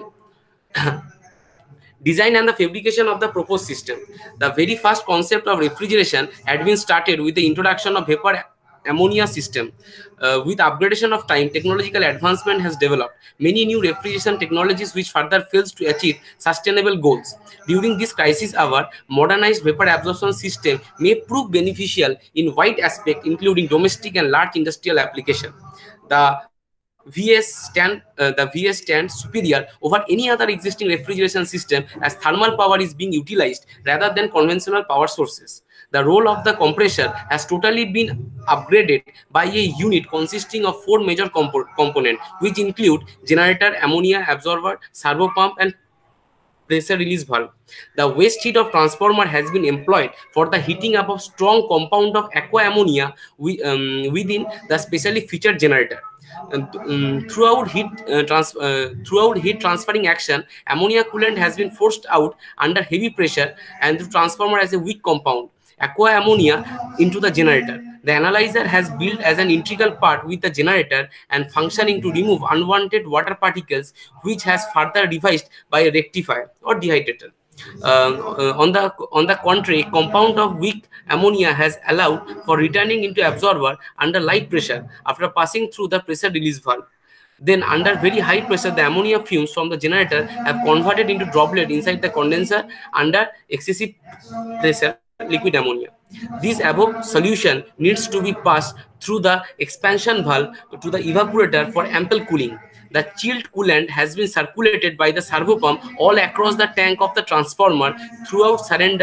Design and the fabrication of the proposed system. The very first concept of refrigeration had been started with the introduction of vapor ammonia system. With upgradation of time, technological advancement has developed many new refrigeration technologies which further fails to achieve sustainable goals. During this crisis hour, modernized vapor absorption system may prove beneficial in wide aspect, including domestic and large industrial application. The VS stands superior over any other existing refrigeration system as thermal power is being utilized rather than conventional power sources. The role of the compressor has totally been upgraded by a unit consisting of 4 major components, which include generator, ammonia absorber, servo pump, and pressure release valve. The waste heat of transformer has been employed for the heating up of strong compound of aqua ammonia within the specially featured generator. And, throughout heat transferring action, ammonia coolant has been forced out under heavy pressure and the transformer as a weak compound, aqua ammonia, into the generator. The analyzer has built as an integral part with the generator and functioning to remove unwanted water particles, which has further revised by a rectifier or dehydrator. On the contrary, compound of weak ammonia has allowed for returning into absorber under light pressure after passing through the pressure release valve. Then under very high pressure, the ammonia fumes from the generator have converted into droplet inside the condenser under excessive pressure liquid ammonia. This above solution needs to be passed through the expansion valve to the evaporator for ample cooling. The chilled coolant has been circulated by the servo pump all across the tank of the transformer throughout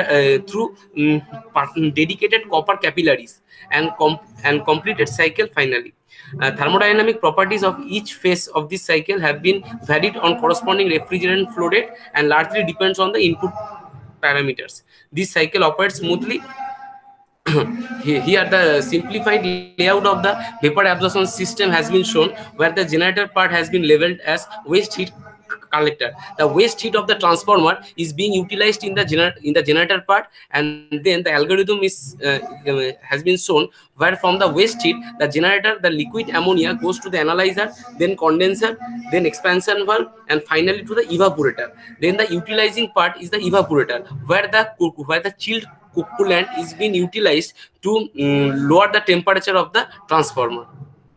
dedicated copper capillaries and completed cycle finally. Thermodynamic properties of each phase of this cycle have been varied on corresponding refrigerant flow rate and largely depends on the input parameters. This cycle operates smoothly. Here the simplified layout of the vapor absorption system has been shown, where the generator part has been labeled as waste heat collector. The waste heat of the transformer is being utilized in the generator part, and then the algorithm has been shown where from the waste heat the generator, the liquid ammonia goes to the analyzer, then condenser, then expansion valve, and finally to the evaporator. Then the utilizing part is the evaporator, where the chilled coolant is being utilized to lower the temperature of the transformer.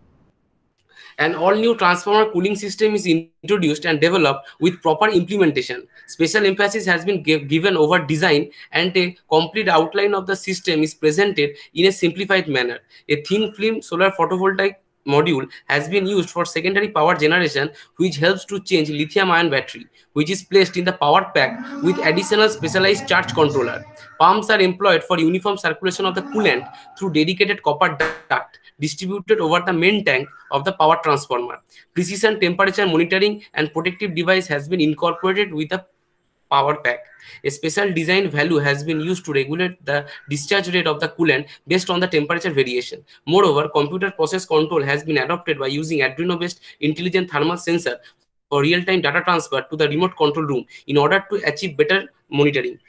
An all-new transformer cooling system is introduced and developed with proper implementation. Special emphasis has been given over design, and a complete outline of the system is presented in a simplified manner. A thin film solar photovoltaic module has been used for secondary power generation, which helps to change lithium-ion battery, which is placed in the power pack with additional specialized charge controller. Pumps are employed for uniform circulation of the coolant through dedicated copper duct distributed over the main tank of the power transformer. Precision temperature monitoring and protective device has been incorporated with the power pack. A special design value has been used to regulate the discharge rate of the coolant based on the temperature variation. Moreover, computer process control has been adopted by using Arduino-based intelligent thermal sensor for real-time data transfer to the remote control room in order to achieve better monitoring.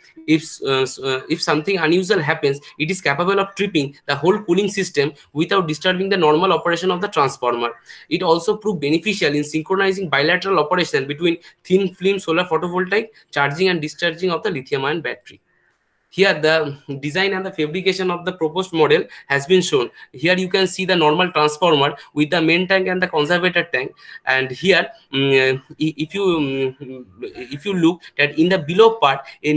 If something unusual happens, it is capable of tripping the whole cooling system without disturbing the normal operation of the transformer. It also proved beneficial in synchronizing bilateral operation between thin film solar photovoltaic charging and discharging of the lithium-ion battery. Here the design and the fabrication of the proposed model has been shown. Here you can see the normal transformer with the main tank and the conservator tank, and here if you look that in the below part a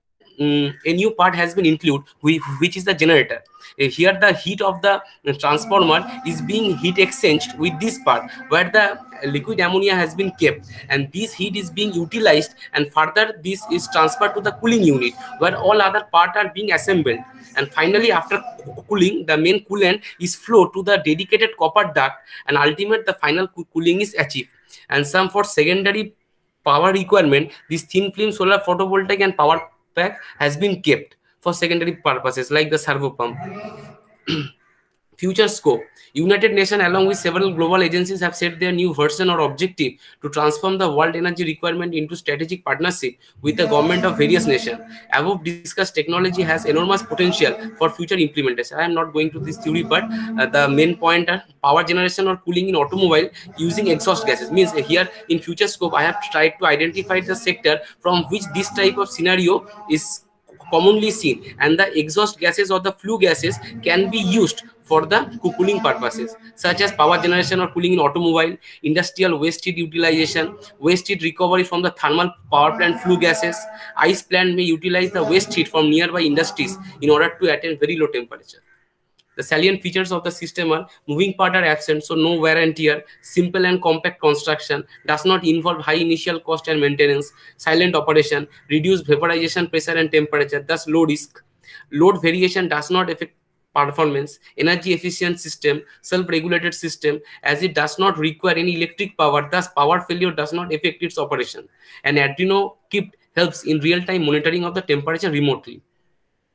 new part has been included, which is the generator. Here the heat of the transformer is being heat exchanged with this part where the liquid ammonia has been kept, and this heat is being utilized, and further this is transferred to the cooling unit where all other parts are being assembled, and finally after cooling the main coolant is flowed to the dedicated copper duct, and ultimately the final cooling is achieved. And some for secondary power requirement, this thin film solar photovoltaic and power pack has been kept for secondary purposes like the servo pump. Future scope. United Nations along with several global agencies have set their new version or objective to transform the world energy requirement into strategic partnership with the government of various nations. Above discussed technology has enormous potential for future implementation. I am not going to this theory, but the main point are power generation or cooling in automobile using exhaust gases. Means here in future scope I have tried to identify the sector from which this type of scenario is commonly seen, and the exhaust gases or the flue gases can be used for the cooling purposes such as power generation or cooling in automobile, industrial waste heat utilization, waste heat recovery from the thermal power plant flue gases. Ice plant may utilize the waste heat from nearby industries in order to attain very low temperature. The salient features of the system are moving part are absent, so no wear and tear, simple and compact construction, does not involve high initial cost and maintenance, silent operation, reduced vaporization pressure and temperature, thus low risk. Load variation does not affect performance, energy efficient system, self-regulated system, as it does not require any electric power, thus power failure does not affect its operation. And Arduino kit helps in real-time monitoring of the temperature remotely.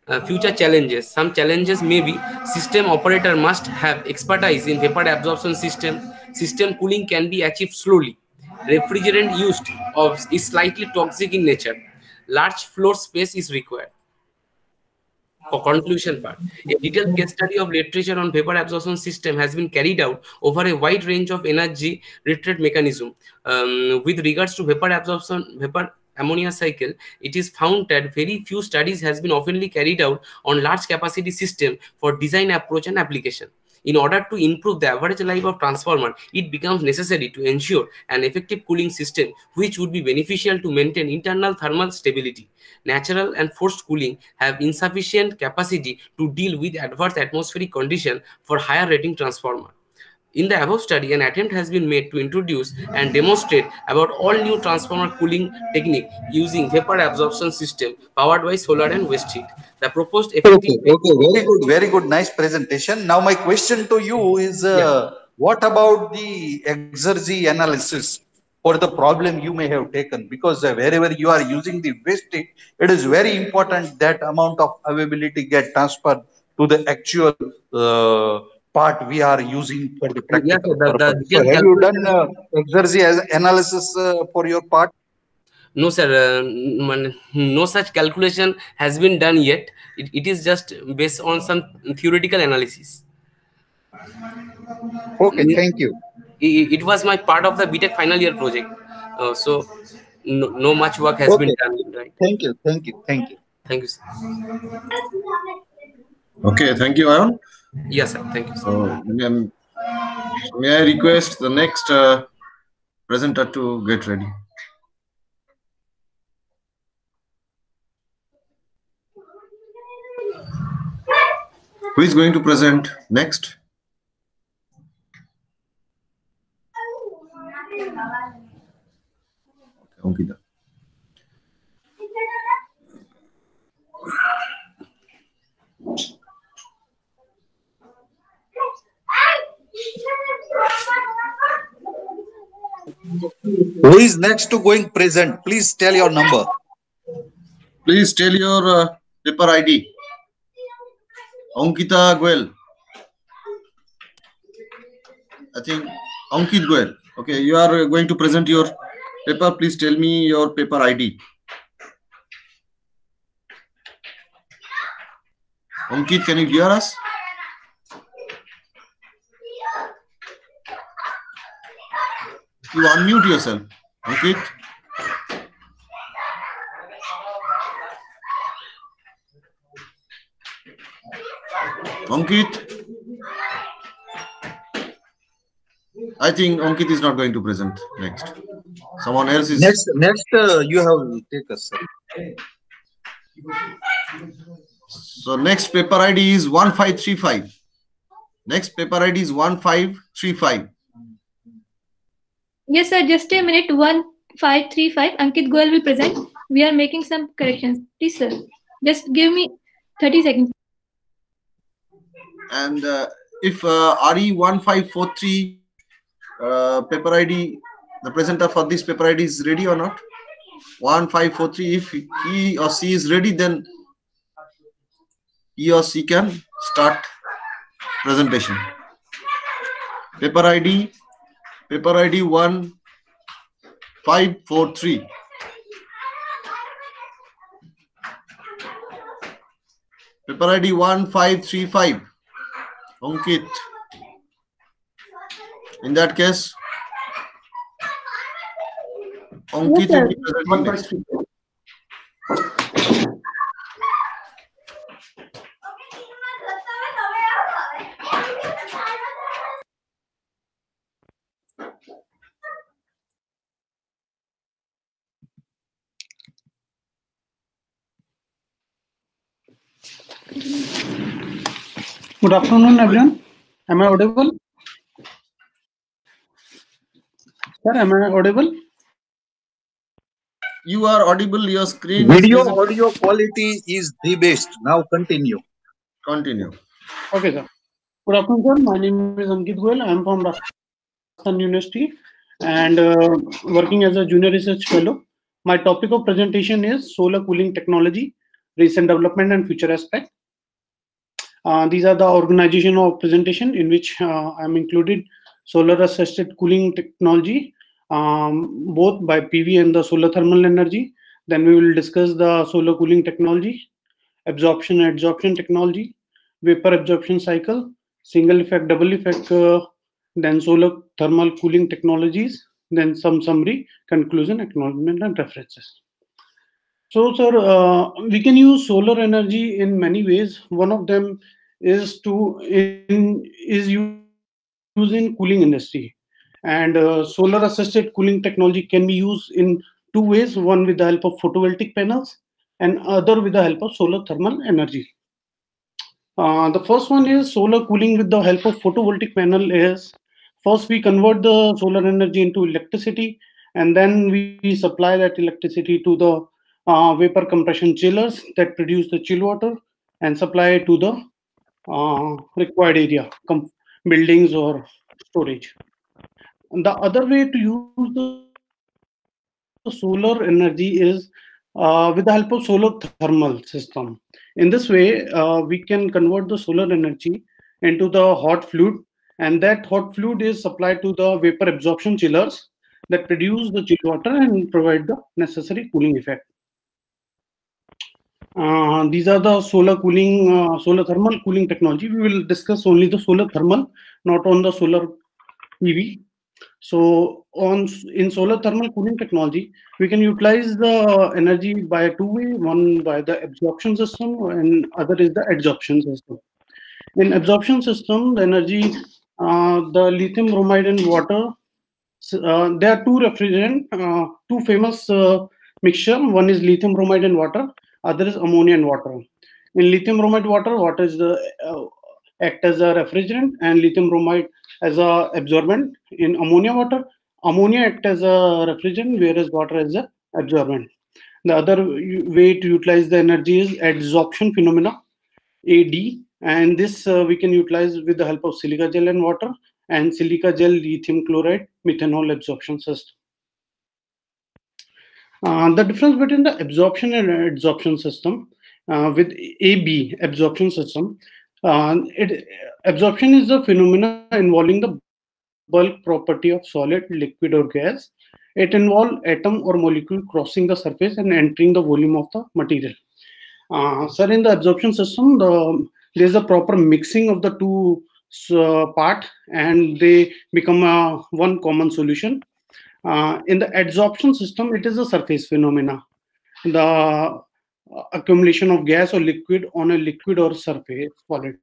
Future challenges. Some challenges may be system operator must have expertise in vapor absorption system. System cooling can be achieved slowly. Refrigerant used is slightly toxic in nature. Large floor space is required. For conclusion part, a detailed case study of literature on vapor absorption system has been carried out over a wide range of energy retreat mechanism. With regards to vapor absorption, vapor ammonia cycle, it is found that very few studies has been oftenly carried out on large capacity system for design approach and application. In order to improve the average life of transformer, it becomes necessary to ensure an effective cooling system which would be beneficial to maintain internal thermal stability. Natural and forced cooling have insufficient capacity to deal with adverse atmospheric conditions for higher rating transformer. In the above study, an attempt has been made to introduce and demonstrate about all new transformer cooling technique using vapor absorption system powered by solar and waste heat. The proposed effective... Okay, very good, nice presentation. Now my question to you is, what about the exergy analysis for the problem you may have taken? Because wherever you are using the waste heat, it is very important that amount of availability get transferred to the actual part we are using for the practical purpose. So have you done exergy analysis for your part? No, sir. No such calculation has been done yet. It is just based on some theoretical analysis. Okay, thank you. It was my part of the BTech final year project. So no much work has been done. Right. Thank you. Thank you. Thank you. Thank you, sir. Okay, thank you, Ayon. Yes, sir. Thank you, sir. So, may I request the next presenter to get ready? Who is going to present next? Ankita. Who is next to going present? Please tell your number. Please tell your paper ID. Ankita Goel. I think Ankit Goel. Okay, you are going to present your paper. Please tell me your paper ID. Ankit, can you hear us? You unmute yourself, Ankit. Ankit. I think Ankit is not going to present next. Someone else is. Next, you have to take us. So next paper ID is 1535. Next paper ID is 1535. Yes, sir. Just a minute. 1535. Ankit Goel will present. We are making some corrections. Please, sir. Just give me 30 seconds. And if RE1543 paper ID, the presenter for this paper ID is ready or not? 1543. If he or she is ready, then he or she can start presentation. Paper ID 1543. Paper ID 1535. Ankit. In that case, Ankit will be presenting next. Good afternoon, everyone. Am I audible? Sir, am I audible? You are audible. Your screen. Video audio quality is the best. Now continue. Continue. Okay, sir. Good afternoon, sir. My name is Ankit Goel. I am from Rajasthan University and working as a junior research fellow. My topic of presentation is solar cooling technology. recent development and future aspect. These are the organizational presentation in which I'm included solar assisted cooling technology, both by PV and the solar thermal energy. Then we will discuss the solar cooling technology, absorption and adsorption technology, vapor absorption cycle, single effect, double effect, then solar thermal cooling technologies, then some summary, conclusion, acknowledgement, and references. So, sir, we can use solar energy in many ways. One of them is used in cooling industry, and solar assisted cooling technology can be used in two ways: one with the help of photovoltaic panels, and other with the help of solar thermal energy. The first one is solar cooling with the help of photovoltaic panel. Is first we convert the solar energy into electricity, and then we supply that electricity to the vapor compression chillers that produce the chill water and supply it to the required area, buildings or storage. And the other way to use the solar energy is with the help of solar thermal system. In this way, we can convert the solar energy into the hot fluid, and that hot fluid is supplied to the vapor absorption chillers that produce the chill water and provide the necessary cooling effect. These are the solar thermal cooling technology. We will discuss only the solar thermal, not on the solar PV. So in solar thermal cooling technology, we can utilize the energy by two ways: one by the absorption system, and other is the adsorption system. In absorption system, the energy, the lithium bromide and water. There are two refrigerant, two famous mixture. One is lithium bromide and water. Other is ammonia and water. In lithium bromide water is the act as a refrigerant, and lithium bromide as a absorbent. In ammonia water, ammonia act as a refrigerant, whereas water as a absorbent. The other way to utilize the energy is adsorption phenomena, AD, and this we can utilize with the help of silica gel and water, and silica gel lithium chloride methanol absorption system. The difference between the absorption and adsorption system, with AB absorption system, absorption is a phenomena involving the bulk property of solid, liquid, or gas. It involves atom or molecule crossing the surface and entering the volume of the material. Sir, in the absorption system, there's a proper mixing of the two part, and they become one common solution. In the adsorption system, it is a surface phenomena, the accumulation of gas or liquid on a liquid or surface solid.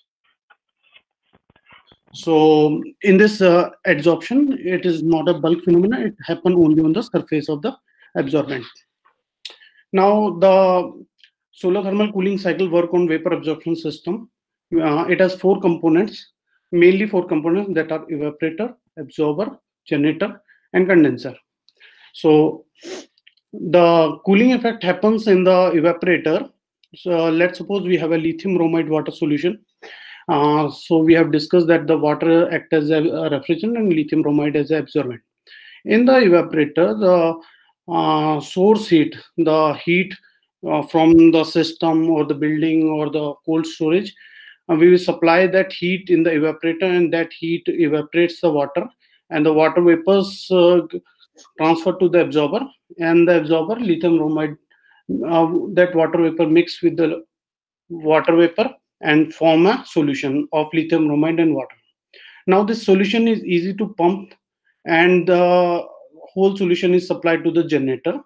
So in this adsorption, it is not a bulk phenomena. It happens only on the surface of the absorbent. Now the solar thermal cooling cycle work on vapor absorption system. It has four components, mainly four components, that are evaporator, absorber, generator, and condenser. So the cooling effect happens in the evaporator. So let's suppose we have a lithium bromide water solution. So we have discussed that the water acts as a refrigerant and lithium bromide as an absorbent. In the evaporator, the source heat, the heat from the system or the building or the cold storage, we will supply that heat in the evaporator, and that heat evaporates the water, and the water vapors transfer to the absorber, and the absorber, lithium bromide, that water vapor mix with the water vapor and form a solution of lithium bromide and water. Now this solution is easy to pump, and the whole solution is supplied to the generator.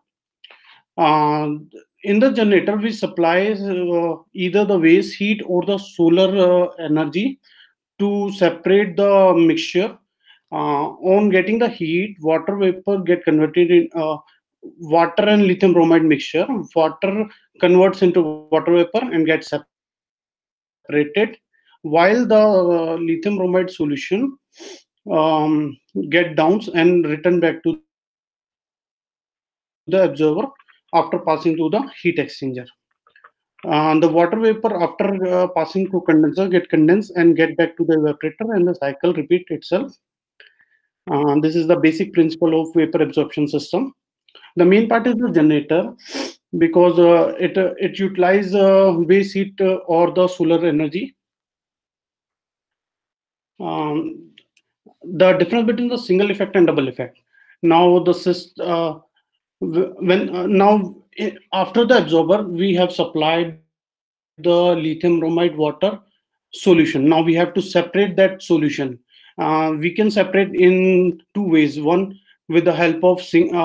In the generator, we supply either the waste heat or the solar energy to separate the mixture. On getting the heat, water vapor get converted in water and lithium bromide mixture. Water converts into water vapor and gets separated, while the lithium bromide solution get down and return back to the absorber after passing to the heat exchanger. The water vapor, after passing through condenser, get condensed and get back to the evaporator, and the cycle repeat itself. This is the basic principle of vapor absorption system. The main part is the generator. because it utilizes waste heat or the solar energy. The difference between the single effect and double effect. Now after the absorber, we have supplied the lithium bromide water solution. Now we have to separate that solution. We can separate in two ways. One, with the help of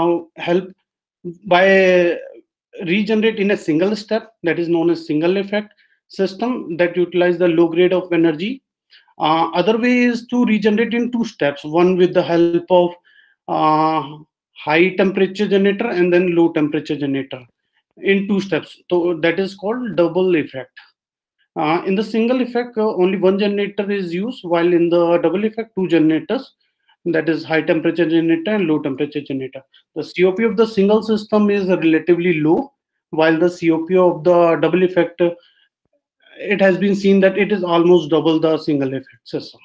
by regenerate in a single step, that is known as single effect system, that utilize the low grade of energy. Other way is to regenerate in two steps, one with the help of high temperature generator and then low temperature generator in two steps. So that is called double effect. In the single effect, only one generator is used, while in the double effect, two generators, that is high temperature generator and low temperature generator. The COP of the single system is relatively low, while the COP of the double effect, it has been seen that it is almost double the single effect system.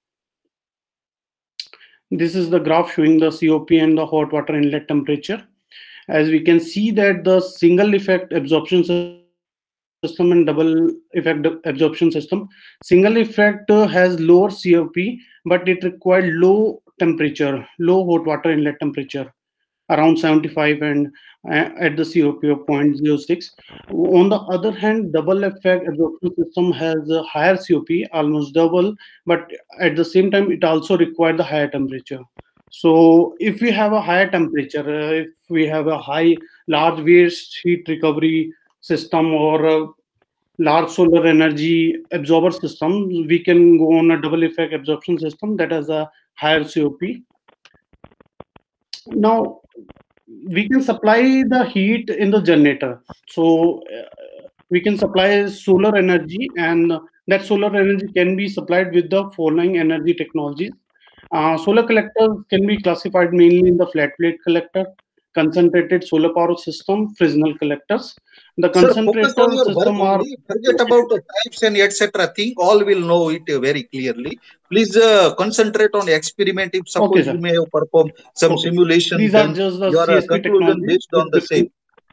This is the graph showing the COP and the hot water inlet temperature. As we can see that the single effect absorption system and double effect absorption system, single effect has lower COP, but it required low temperature, low hot water inlet temperature, around 75 and at the COP of 0.06. On the other hand, double effect absorption system has a higher COP, almost double, but at the same time, it also required the higher temperature. So if we have a higher temperature, if we have a large waste heat recovery system or a large solar energy absorber system, we can go on a double effect absorption system that has a higher COP. Now, we can supply the heat in the generator. So we can supply solar energy, and that solar energy can be supplied with the following energy technologies. Solar collectors can be classified mainly in the flat plate collector, concentrated solar power system, Fresnel collectors. The concentrator system are... Forget about the types and etc. thing. All will know it very clearly. Please concentrate on experiment. If suppose you may have performed some simulation, these are just the your CSP conclusion based on the same.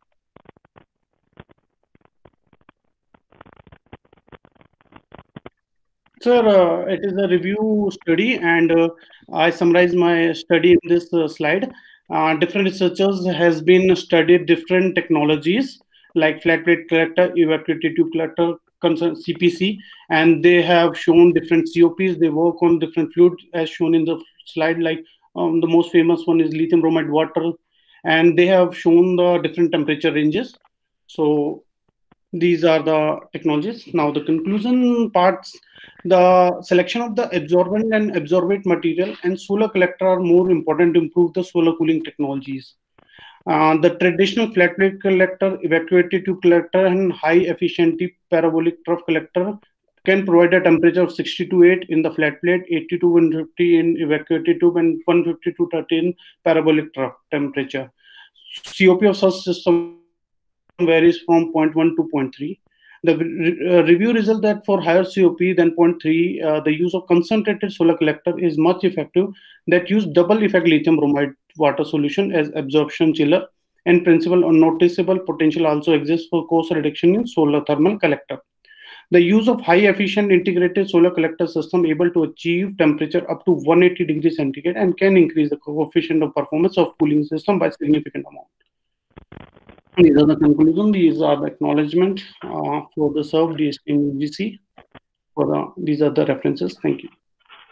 Sir, it is a review study, and I summarize my study in this slide. Different researchers has been studied different technologies like flat plate collector, evacuated tube collector, CPC, and they have shown different COPs. They work on different fluids as shown in the slide, like the most famous one is lithium bromide water, and they have shown the different temperature ranges. So these are the technologies. Now the conclusion parts, the selection of the absorbent and absorbate material and solar collector are more important to improve the solar cooling technologies. The traditional flat plate collector, evacuated tube collector, and high efficiency parabolic trough collector can provide a temperature of 60 to 8 in the flat plate, 80 to 150 in evacuated tube, and 150 to 30 in parabolic trough temperature. COP of such system varies from 0.1 to 0.3. The review result that for higher COP than 0.3, the use of concentrated solar collector is much effective that use double effect lithium bromide water solution as absorption chiller. In principle, a noticeable potential also exists for cost reduction in solar thermal collector. The use of high efficient integrated solar collector system able to achieve temperature up to 180 degrees centigrade and can increase the coefficient of performance of cooling system by significant amount. These are the conclusions. These are the acknowledgement for the served DST and UGC. These are the references. Thank you.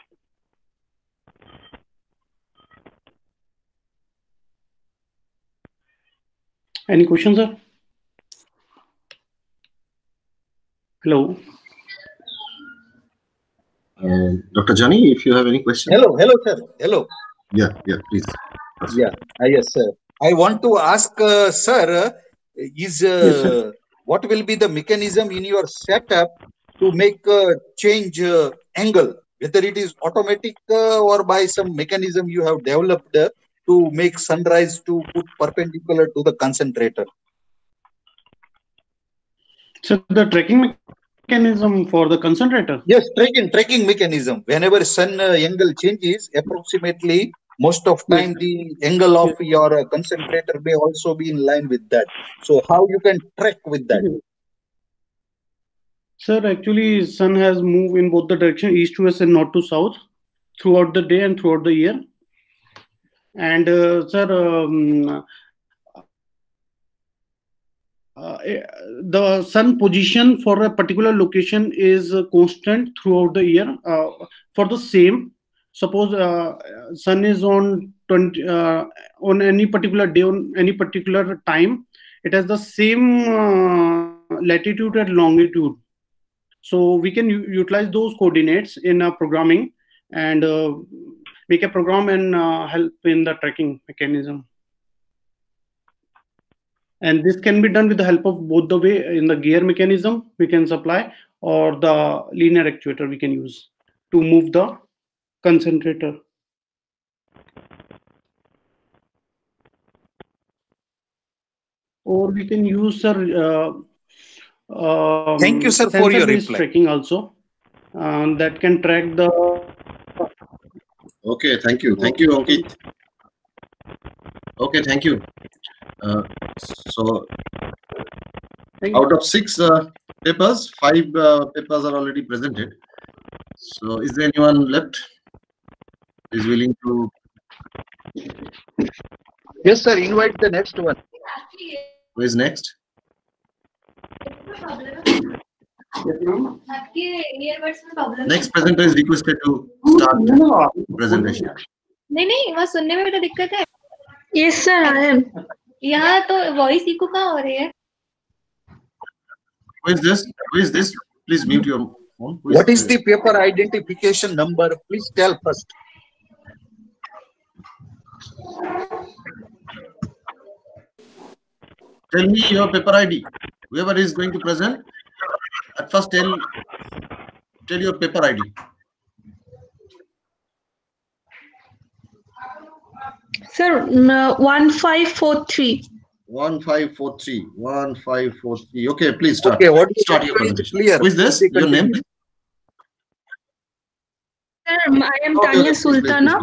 Any questions, sir? Hello. Dr. Jani, if you have any questions. Hello, sir. Hello. Yeah, please. Yeah, yes, sir. I want to ask, sir, Yes, sir. What will be the mechanism in your setup to make a change angle, whether it is automatic or by some mechanism you have developed to make sunrise to put perpendicular to the concentrator? So the tracking mechanism for the concentrator? Yes, tracking mechanism. Whenever sun angle changes, approximately most of time the angle of your concentrator may also be in line with that. So how you can track with that? Sir, actually, sun has moved in both the direction, east to west and north to south, throughout the day and throughout the year. And sir, the sun position for a particular location is constant throughout the year. For the same, suppose sun is on 20 on any particular day, on any particular time, it has the same latitude and longitude. So we can utilize those coordinates in programming and make a program and help in the tracking mechanism. And this can be done with the help of both the way in the gear mechanism we can supply, or the linear actuator we can use to move the concentrator. Or we can use, sir, thank you, sir, for your reply. Tracking also that can track the. Okay, thank you, Ankit. Okay, thank you. So out of 6 papers, 5 papers are already presented. So is there anyone left who is willing to? Yes, sir, invite the next one. Who is next? Next presenter is requested to start presentation. नहीं वहाँ सुनने में बेटा दिक्कत है. Yes sir, I am. यहाँ तो voice eco कहाँ हो रही है? Who is this? Who is this? Please mute your phone. What is the paper identification number? Please tell first. Tell me your paper ID. Whoever is going to present, at first tell your paper ID. Sir, 1543. 1543. Okay, please start. Okay, what start your presentation. Clear. Who is this? Your name? Sir, I am Tanya Sultana.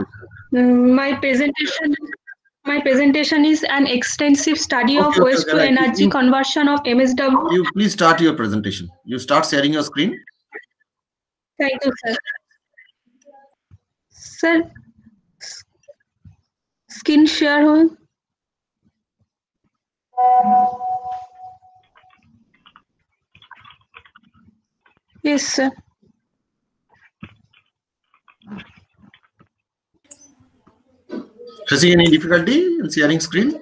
My presentation is an extensive study of waste to energy conversion of MSW. You please start your presentation. You start sharing your screen. Thank you, sir. Sir, screen share हो. Yes, sir. Facing any difficulty in sharing screen?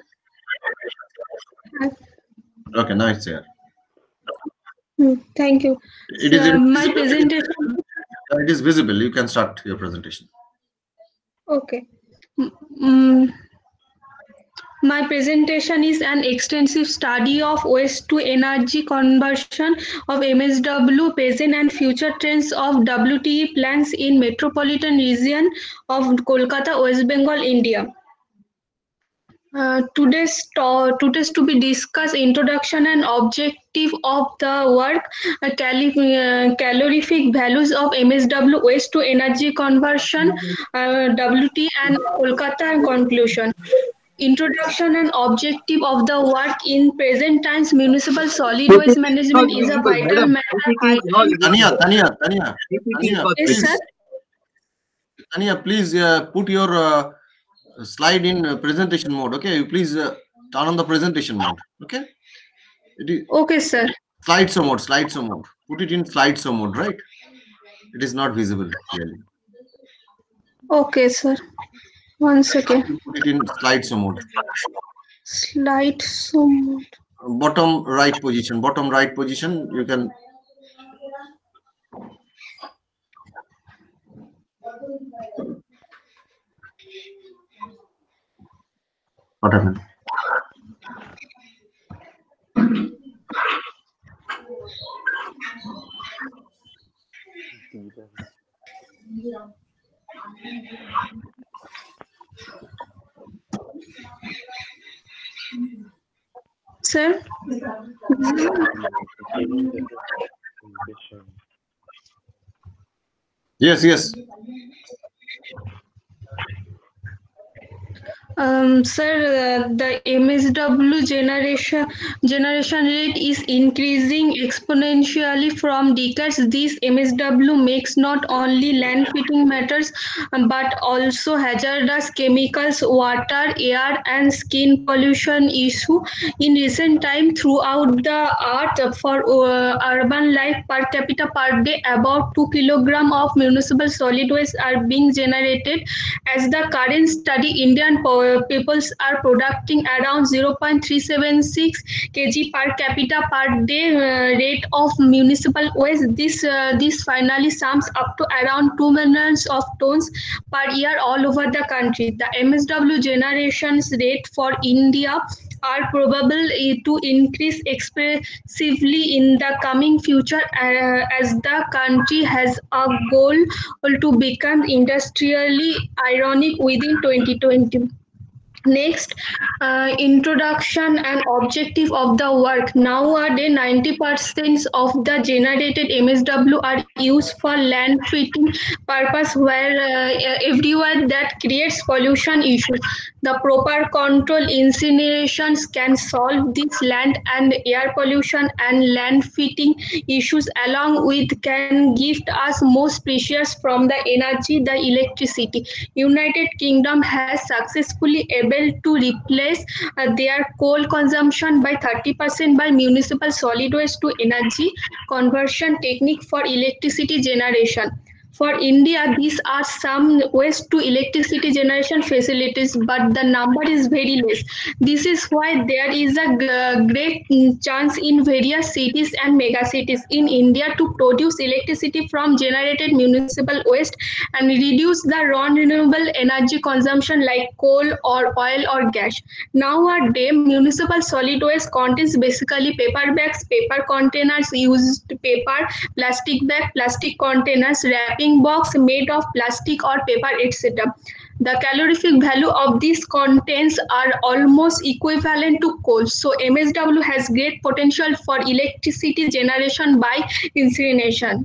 Okay, now it's here. Thank you. It is my presentation. It is visible. You can start your presentation. Okay. My presentation is an extensive study of waste to energy conversion of MSW, present and future trends of WTE plants in metropolitan region of Kolkata, West Bengal, India. Today's to be discussed introduction and objective of the work, calorific values of MSW waste to energy conversion, WT and Kolkata, and conclusion. Introduction and objective of the work in present times. Municipal solid waste management is a vital matter. Tanya, yes, sir. Tanya, please put your slide in presentation mode. Okay, you please turn on the presentation mode. Okay. Okay, sir. Slideshow mode. Put it in slideshow mode, right? It is not visible clearly. Okay, sir. 1 second. Put it in slideshow mode. Slideshow mode. Bottom right position. You can. What happened? Sir? Yes. Sir, the MSW generation rate is increasing exponentially from decades. This MSW makes not only land fitting matters but also hazardous chemicals, water, air, and skin pollution issue in recent time throughout the earth. For urban life per capita per day, about 2 kg of municipal solid waste are being generated. As the current study, Indian peoples are producing around 0.376 kg per capita per day rate of municipal waste. This finally sums up to around 2 million of tons per year all over the country. The MSW generations rate for India are probable to increase expressively in the coming future as the country has a goal to become industrially ironic within 2020. Next, introduction and objective of the work. Nowadays, 90% of the generated MSW are used for land fitting purpose, where everywhere that creates pollution issues. The proper control incinerations can solve this land and air pollution and land fitting issues, along with can gift us most precious from the energy, the electricity. United Kingdom has successfully able to replace their coal consumption by 30% by municipal solid waste to energy conversion technique for electricity generation. For India, these are some waste to electricity generation facilities, but the number is very less. This is why there is a great chance in various cities and megacities in India to produce electricity from generated municipal waste and reduce the non-renewable energy consumption like coal or oil or gas. Nowadays, municipal solid waste contains basically paper bags, paper containers, used paper, plastic bag, plastic containers, wrapping box made of plastic or paper, etc. The calorific value of these contents are almost equivalent to coal. So MSW has great potential for electricity generation by incineration.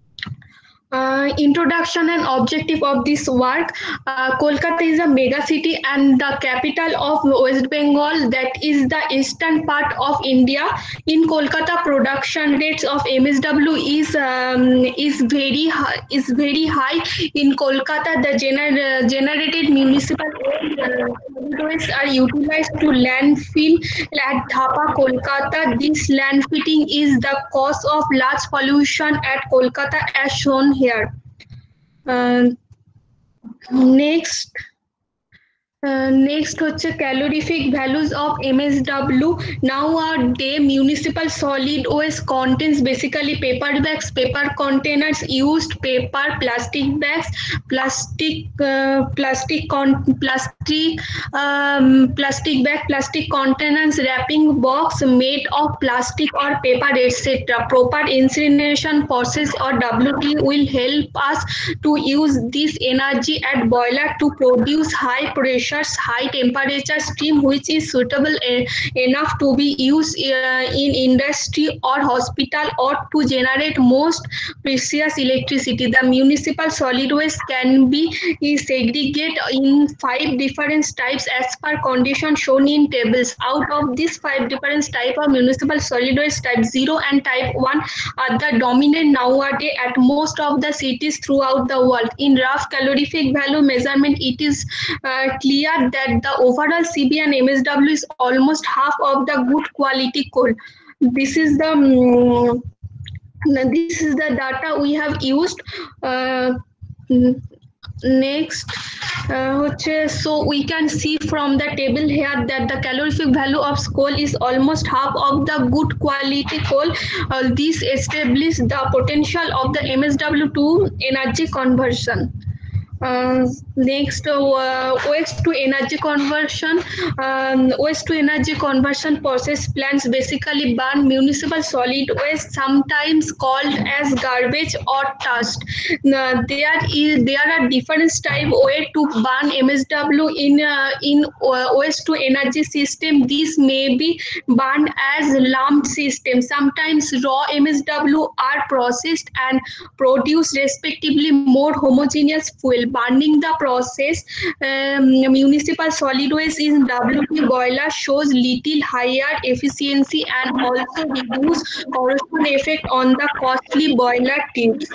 Introduction and objective of this work. Kolkata is a mega city and the capital of West Bengal, that is the eastern part of India. In Kolkata, production rates of MSW is very high. In Kolkata, the generated municipal waste are utilized to landfill at Dhapa, Kolkata. This landfilling is the cause of large pollution at Kolkata as shown here. Next হচ্ছে calorific values of MSW. Nowadays, municipal solid waste contains basically paper bags, paper containers, used paper, plastic bags, plastic bag, plastic containers, wrapping box made of plastic or paper, etc. Proper incineration process or WT will help us to use this energy at boiler to produce high pressure, high temperature steam which is suitable enough to be used in industry or hospital or to generate most precious electricity. The municipal solid waste can be segregated in 5 different types as per condition shown in tables. Out of these 5 different type of municipal solid waste, type 0 and type 1 are the dominant nowadays at most of the cities throughout the world. In rough calorific value measurement, it is clear that the overall CB and MSW is almost half of the good quality coal. This is the data we have used. Next, so we can see from the table here that the calorific value of coal is almost half of the good quality coal. This establishes the potential of the MSW to energy conversion. Next, waste to energy conversion. Waste to energy conversion process plants basically burn municipal solid waste, sometimes called as garbage or dust. There are different type way to burn MSW in waste to energy system. This may be burned as lumped system. Sometimes raw MSW are processed and produce respectively more homogeneous fuel. burning the process municipal solid waste in WT boiler shows little higher efficiency and also reduce corrosion effect on the costly boiler tubes.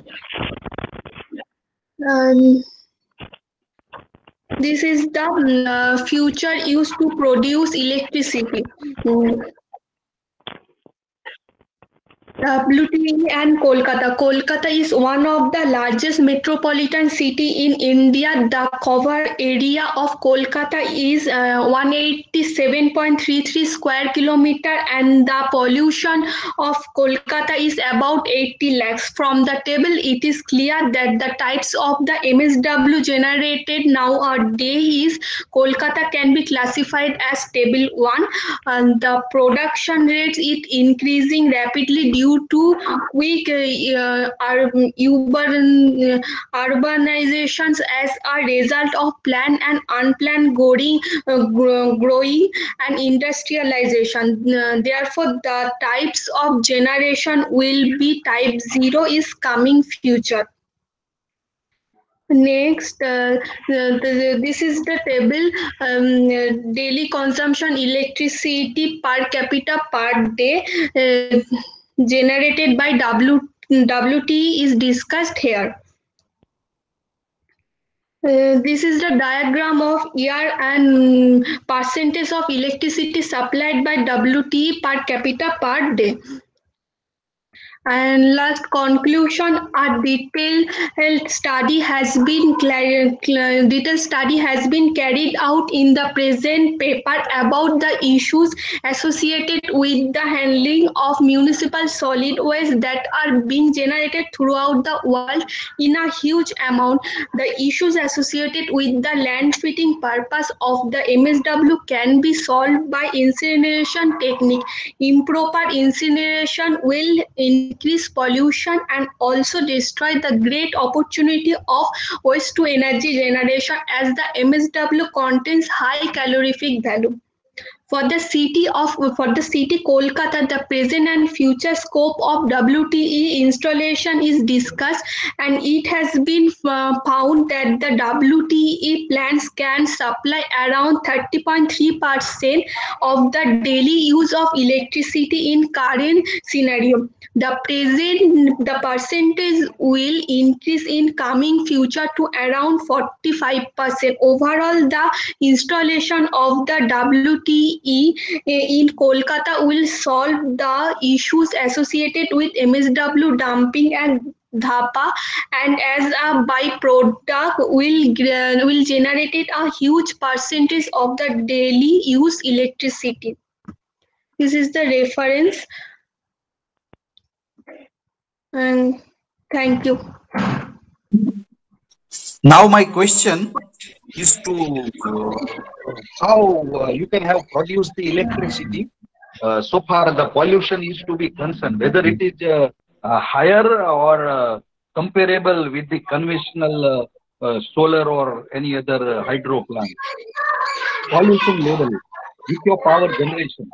This is the future used to produce electricity. WTE and Kolkata. Kolkata is one of the largest metropolitan city in India. The cover area of Kolkata is 187.33 square kilometer, and the pollution of Kolkata is about 80 lakhs. From the table, it is clear that the types of the MSW generated nowadays Kolkata can be classified as table 1, and the production rates is increasing rapidly due to quick urbanizations as a result of planned and unplanned growing and industrialization. Therefore, the types of generation will be type 0 is coming future. Next, this is the table, daily consumption electricity per capita per day generated by WTE is discussed here. This is the diagram of year and percentage of electricity supplied by WTE per capita per day. And last conclusion, a detailed study has been carried out in the present paper about the issues associated with the handling of municipal solid waste that are being generated throughout the world in a huge amount. The issues associated with the land fitting purpose of the MSW can be solved by incineration technique. Improper incineration will increase pollution and also destroy the great opportunity of waste to energy generation, as the MSW contains high calorific value. For the city Kolkata, the present and future scope of WTE installation is discussed, and it has been found that the WTE plants can supply around 30.3% of the daily use of electricity in current scenario. The percentage will increase in coming future to around 45%. Overall, the installation of the WTE in Kolkata will solve the issues associated with MSW dumping and dhapa, and as a byproduct will generate a huge percentage of the daily use electricity. This is the reference, and thank you. Now my question is to how you can have produced the electricity. So far the pollution is to be concerned, whether it is higher or comparable with the conventional solar or any other hydro plant. Pollution level with your power generation.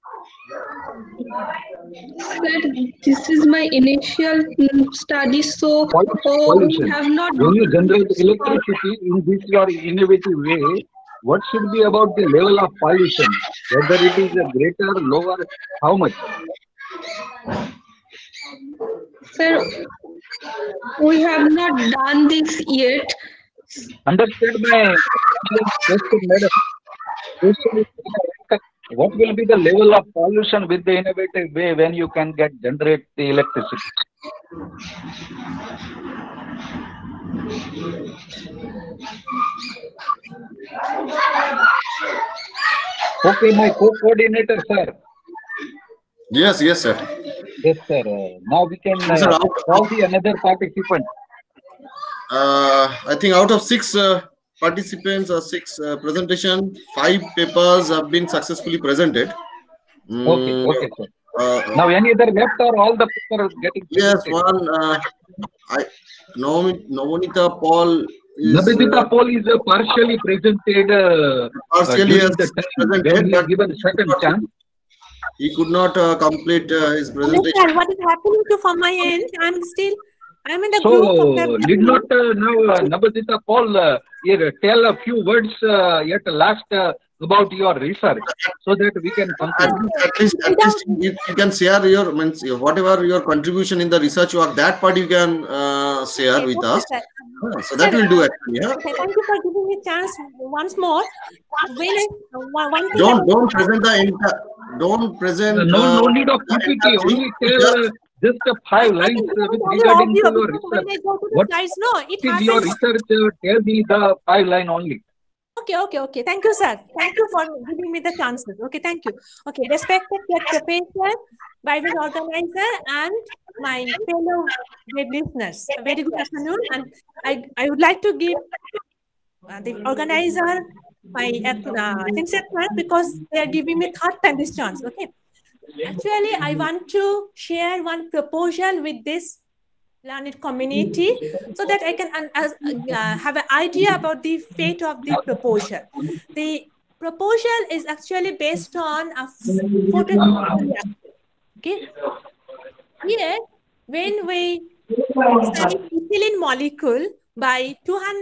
Sir, this is my initial study, so we have not. When you generate electricity in this your innovative way, what should be about the level of pollution? Whether it is a greater, lower, how much? Sir, we have not done this yet. Understood my question, madam. Question is, what will be the level of pollution with the innovative way when you can generate the electricity? Okay, my co-coordinator, sir. Yes, sir. Yes, sir. Now we can call the another participant. I think out of 6 participants or 6 presentation, 5 papers have been successfully presented. Okay, sir. Now any other left or all the papers getting presented? Yes, one. Navnita Paul is partially presented. Partially has presented, given second chance. He could not complete his presentation. What is happening from my end? I'm still I'm in the group of So, the. did not now Nabadita Paul here tell a few words yet last about your research so that we can conclude? At least you can share your means whatever your contribution in the research work, that part you can share with us. Sir. So that will do actually. Yeah. Thank you for giving me a chance once more. When one thing Don't present the entire. Don't present. No need of PPT. Only tell just 5 lines with regarding to your research. When I go to the What slides, no, it is your happens. research? Tell me the 5 line only. Okay. Thank you, sir. Thank you for giving me the chances. Okay, thank you. Okay, respected professor, Bible organizer, and my fellow web listeners. A very good afternoon, and I would like to give the organizer my sincere thanks because they are giving me third time this chance. Okay, actually, I want to share one proposal with this learned community so that I can have an idea about the fate of the proposal. The proposal is actually based on a photochemical reaction. Okay. Here, when we study ethylene molecule by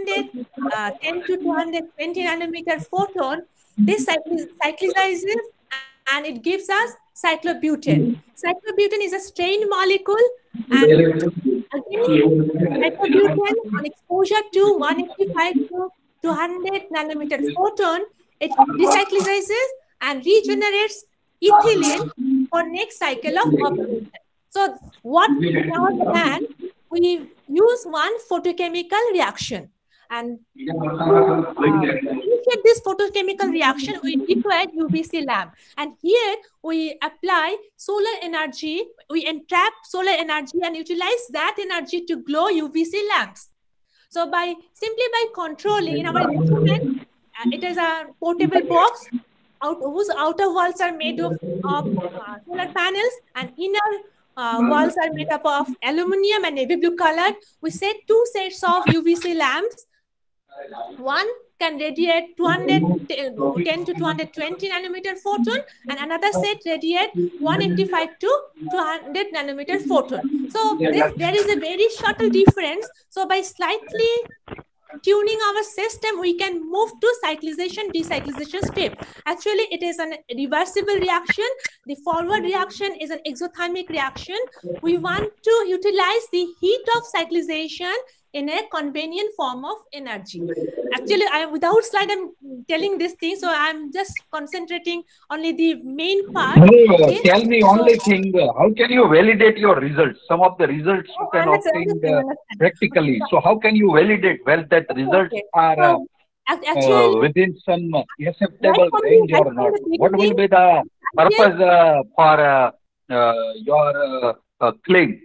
210 to 220 nanometer photon, this cyclizes and it gives us cyclobutane. Cyclobutane is a strained molecule, and again, cyclobutane on exposure to 185 to 200 nanometer photon, it decyclizes and regenerates ethylene for next cycle of operation. So what in our plan, we use one photochemical reaction, and to initiate this photochemical reaction, we require UVC lamp. And here we apply solar energy, we entrap solar energy and utilize that energy to glow UVC lamps. So simply by controlling in our instrument, it is a portable box whose outer walls are made of solar panels and inner walls are made up of aluminum and navy blue colored. We set 2 sets of UVC lamps. One can radiate 210 to 220 nanometer photon, and another set radiate 185 to 200 nanometer photon. So there is a very subtle difference. So by slightly tuning our system, we can move to cyclization, decyclization step. Actually, it is a reversible reaction. The forward reaction is an exothermic reaction. We want to utilize the heat of cyclization in a convenient form of energy. Actually, without slide, I'm telling this thing, so I'm just concentrating only the main part. Okay? Tell me only thing, how can you validate your results? Some of the results you can obtain practically. So how can you validate that results are within some acceptable range or not? What will be the purpose for your claim?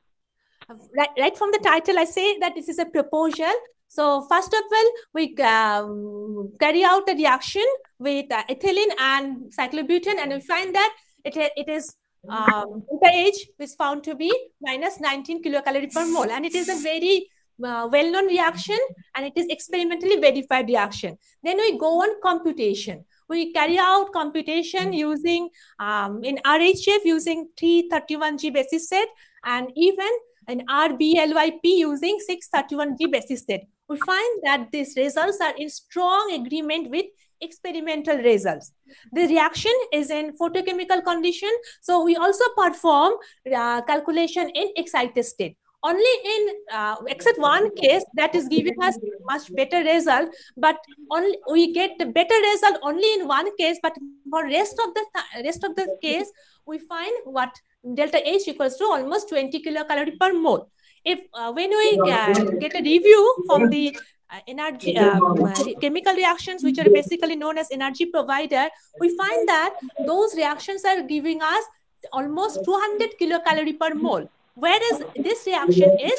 Right from the title, I say that this is a proposal. So first of all, we carry out a reaction with ethylene and cyclobutane, and we find that it is delta H is found to be minus 19 kilocalorie per mole, and it is a very well-known reaction, and it is experimentally verified reaction. Then we go on computation. We carry out computation using in RHF using 331G basis set, and even in RBLYP using 631G basis set. We find that these results are in strong agreement with experimental results. The reaction is in photochemical condition, so we also perform calculation in excited state. Only in except one case that is giving us much better result, but only we get the better result only in one case. But for rest of the case, we find what delta H equals to almost 20 kilocalorie per mole. If when we get a review from the energy chemical reactions, which are basically known as energy provider, we find that those reactions are giving us almost 200 kilocalorie per mole. Whereas this reaction is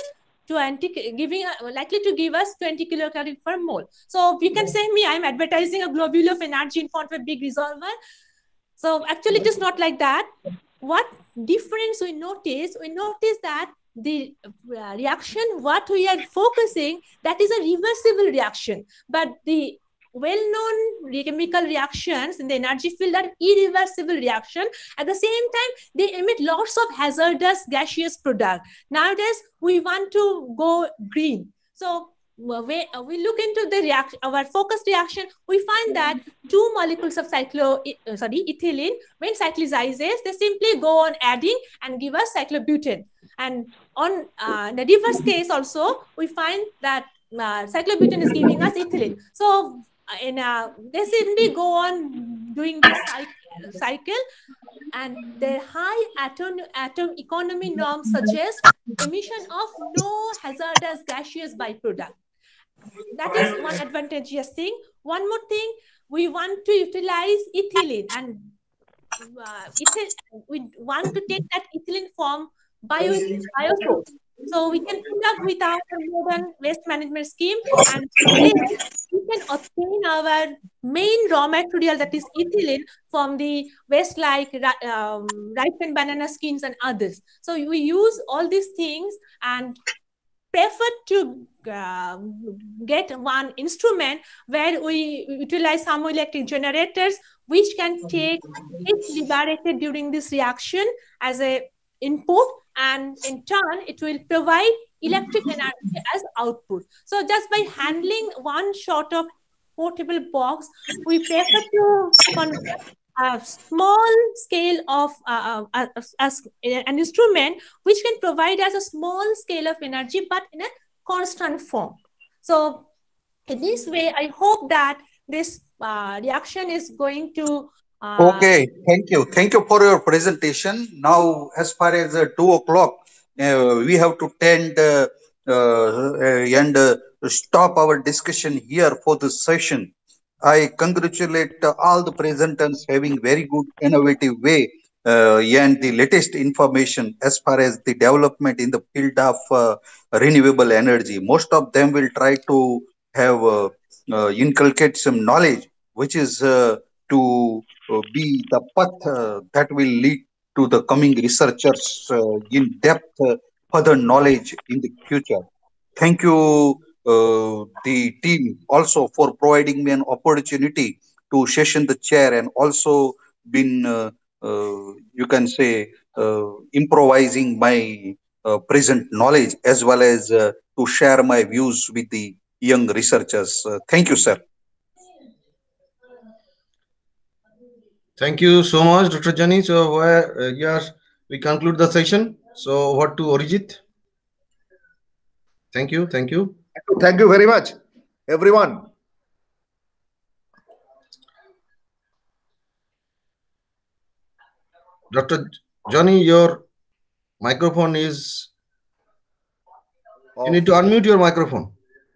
likely to give us 20 kilocalorie per mole. So you can say me, I'm advertising a globule of energy in front of a big resolver. So actually it is not like that. What difference we notice? We notice that the reaction, what we are focusing, that is a reversible reaction. But the well-known chemical reactions in the energy field are irreversible reaction. At the same time, they emit lots of hazardous gaseous product. Nowadays, we want to go green. So we look into the reaction, our focused reaction, we find that 2 molecules of ethylene, when cyclizes, they simply go on adding and give us cyclobutane. And on the reverse case also, we find that cyclobutane is giving us ethylene. So they simply go on doing this cycle, and their high atom economy norms suggest emission of no hazardous gaseous byproduct. That is one advantageous thing. One more thing, we want to utilize ethylene, and we want to take that ethylene from biosource. So we can put up with our modern waste management scheme, and then we can obtain our main raw material, that is ethylene, from the waste like ripened banana skins and others. So we use all these things and prefer to get one instrument where we utilize thermoelectric generators, which can take heat liberated during this reaction as a input, and in turn it will provide electric energy as output. So just by handling one sort of portable box, we prefer to conduct a small scale of an instrument which can provide us a small scale of energy but in a constant form. So in this way, I hope that this reaction is going to okay, thank you for your presentation. Now as far as 2 o'clock, we have to tend and stop our discussion here for this session. I congratulate all the presenters having very good innovative way and the latest information as far as the development in the field of renewable energy. Most of them will try to have inculcate some knowledge which is to be the path that will lead to the coming researchers in depth further knowledge in the future. Thank you the team also for providing me an opportunity to session the chair, and also been you can say improvising my present knowledge as well as to share my views with the young researchers. Thank you, sir. Thank you so much, Dr. Jani. So we conclude the session. So what to Arijit? Thank you. Thank you very much, everyone. Dr. Jani, your microphone is off. You need to unmute your microphone.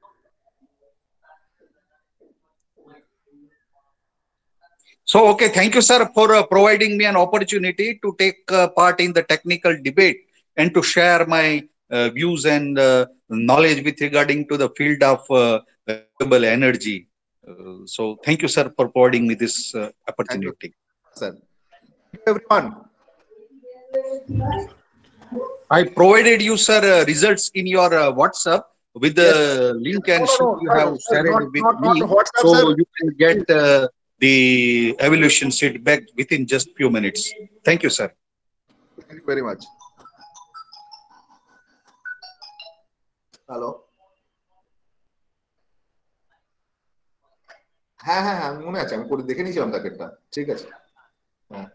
So, okay, thank you, sir, for providing me an opportunity to take part in the technical debate and to share my views and knowledge with regarding to the field of renewable energy. So, thank you, sir, for providing me this opportunity. Sir, everyone. I provided you, sir, results in your WhatsApp with the link and you have shared with me, WhatsApp, so sir, you can get the evaluation sheet back within just few minutes. Thank you, sir. Thank you very much. Hello. হ্যাঁ হ্যাঁ আমি মনে আছে, আমি করে দেখে নিয়েছিলাম তাকেরটা। ঠিক আছে, হ্যাঁ।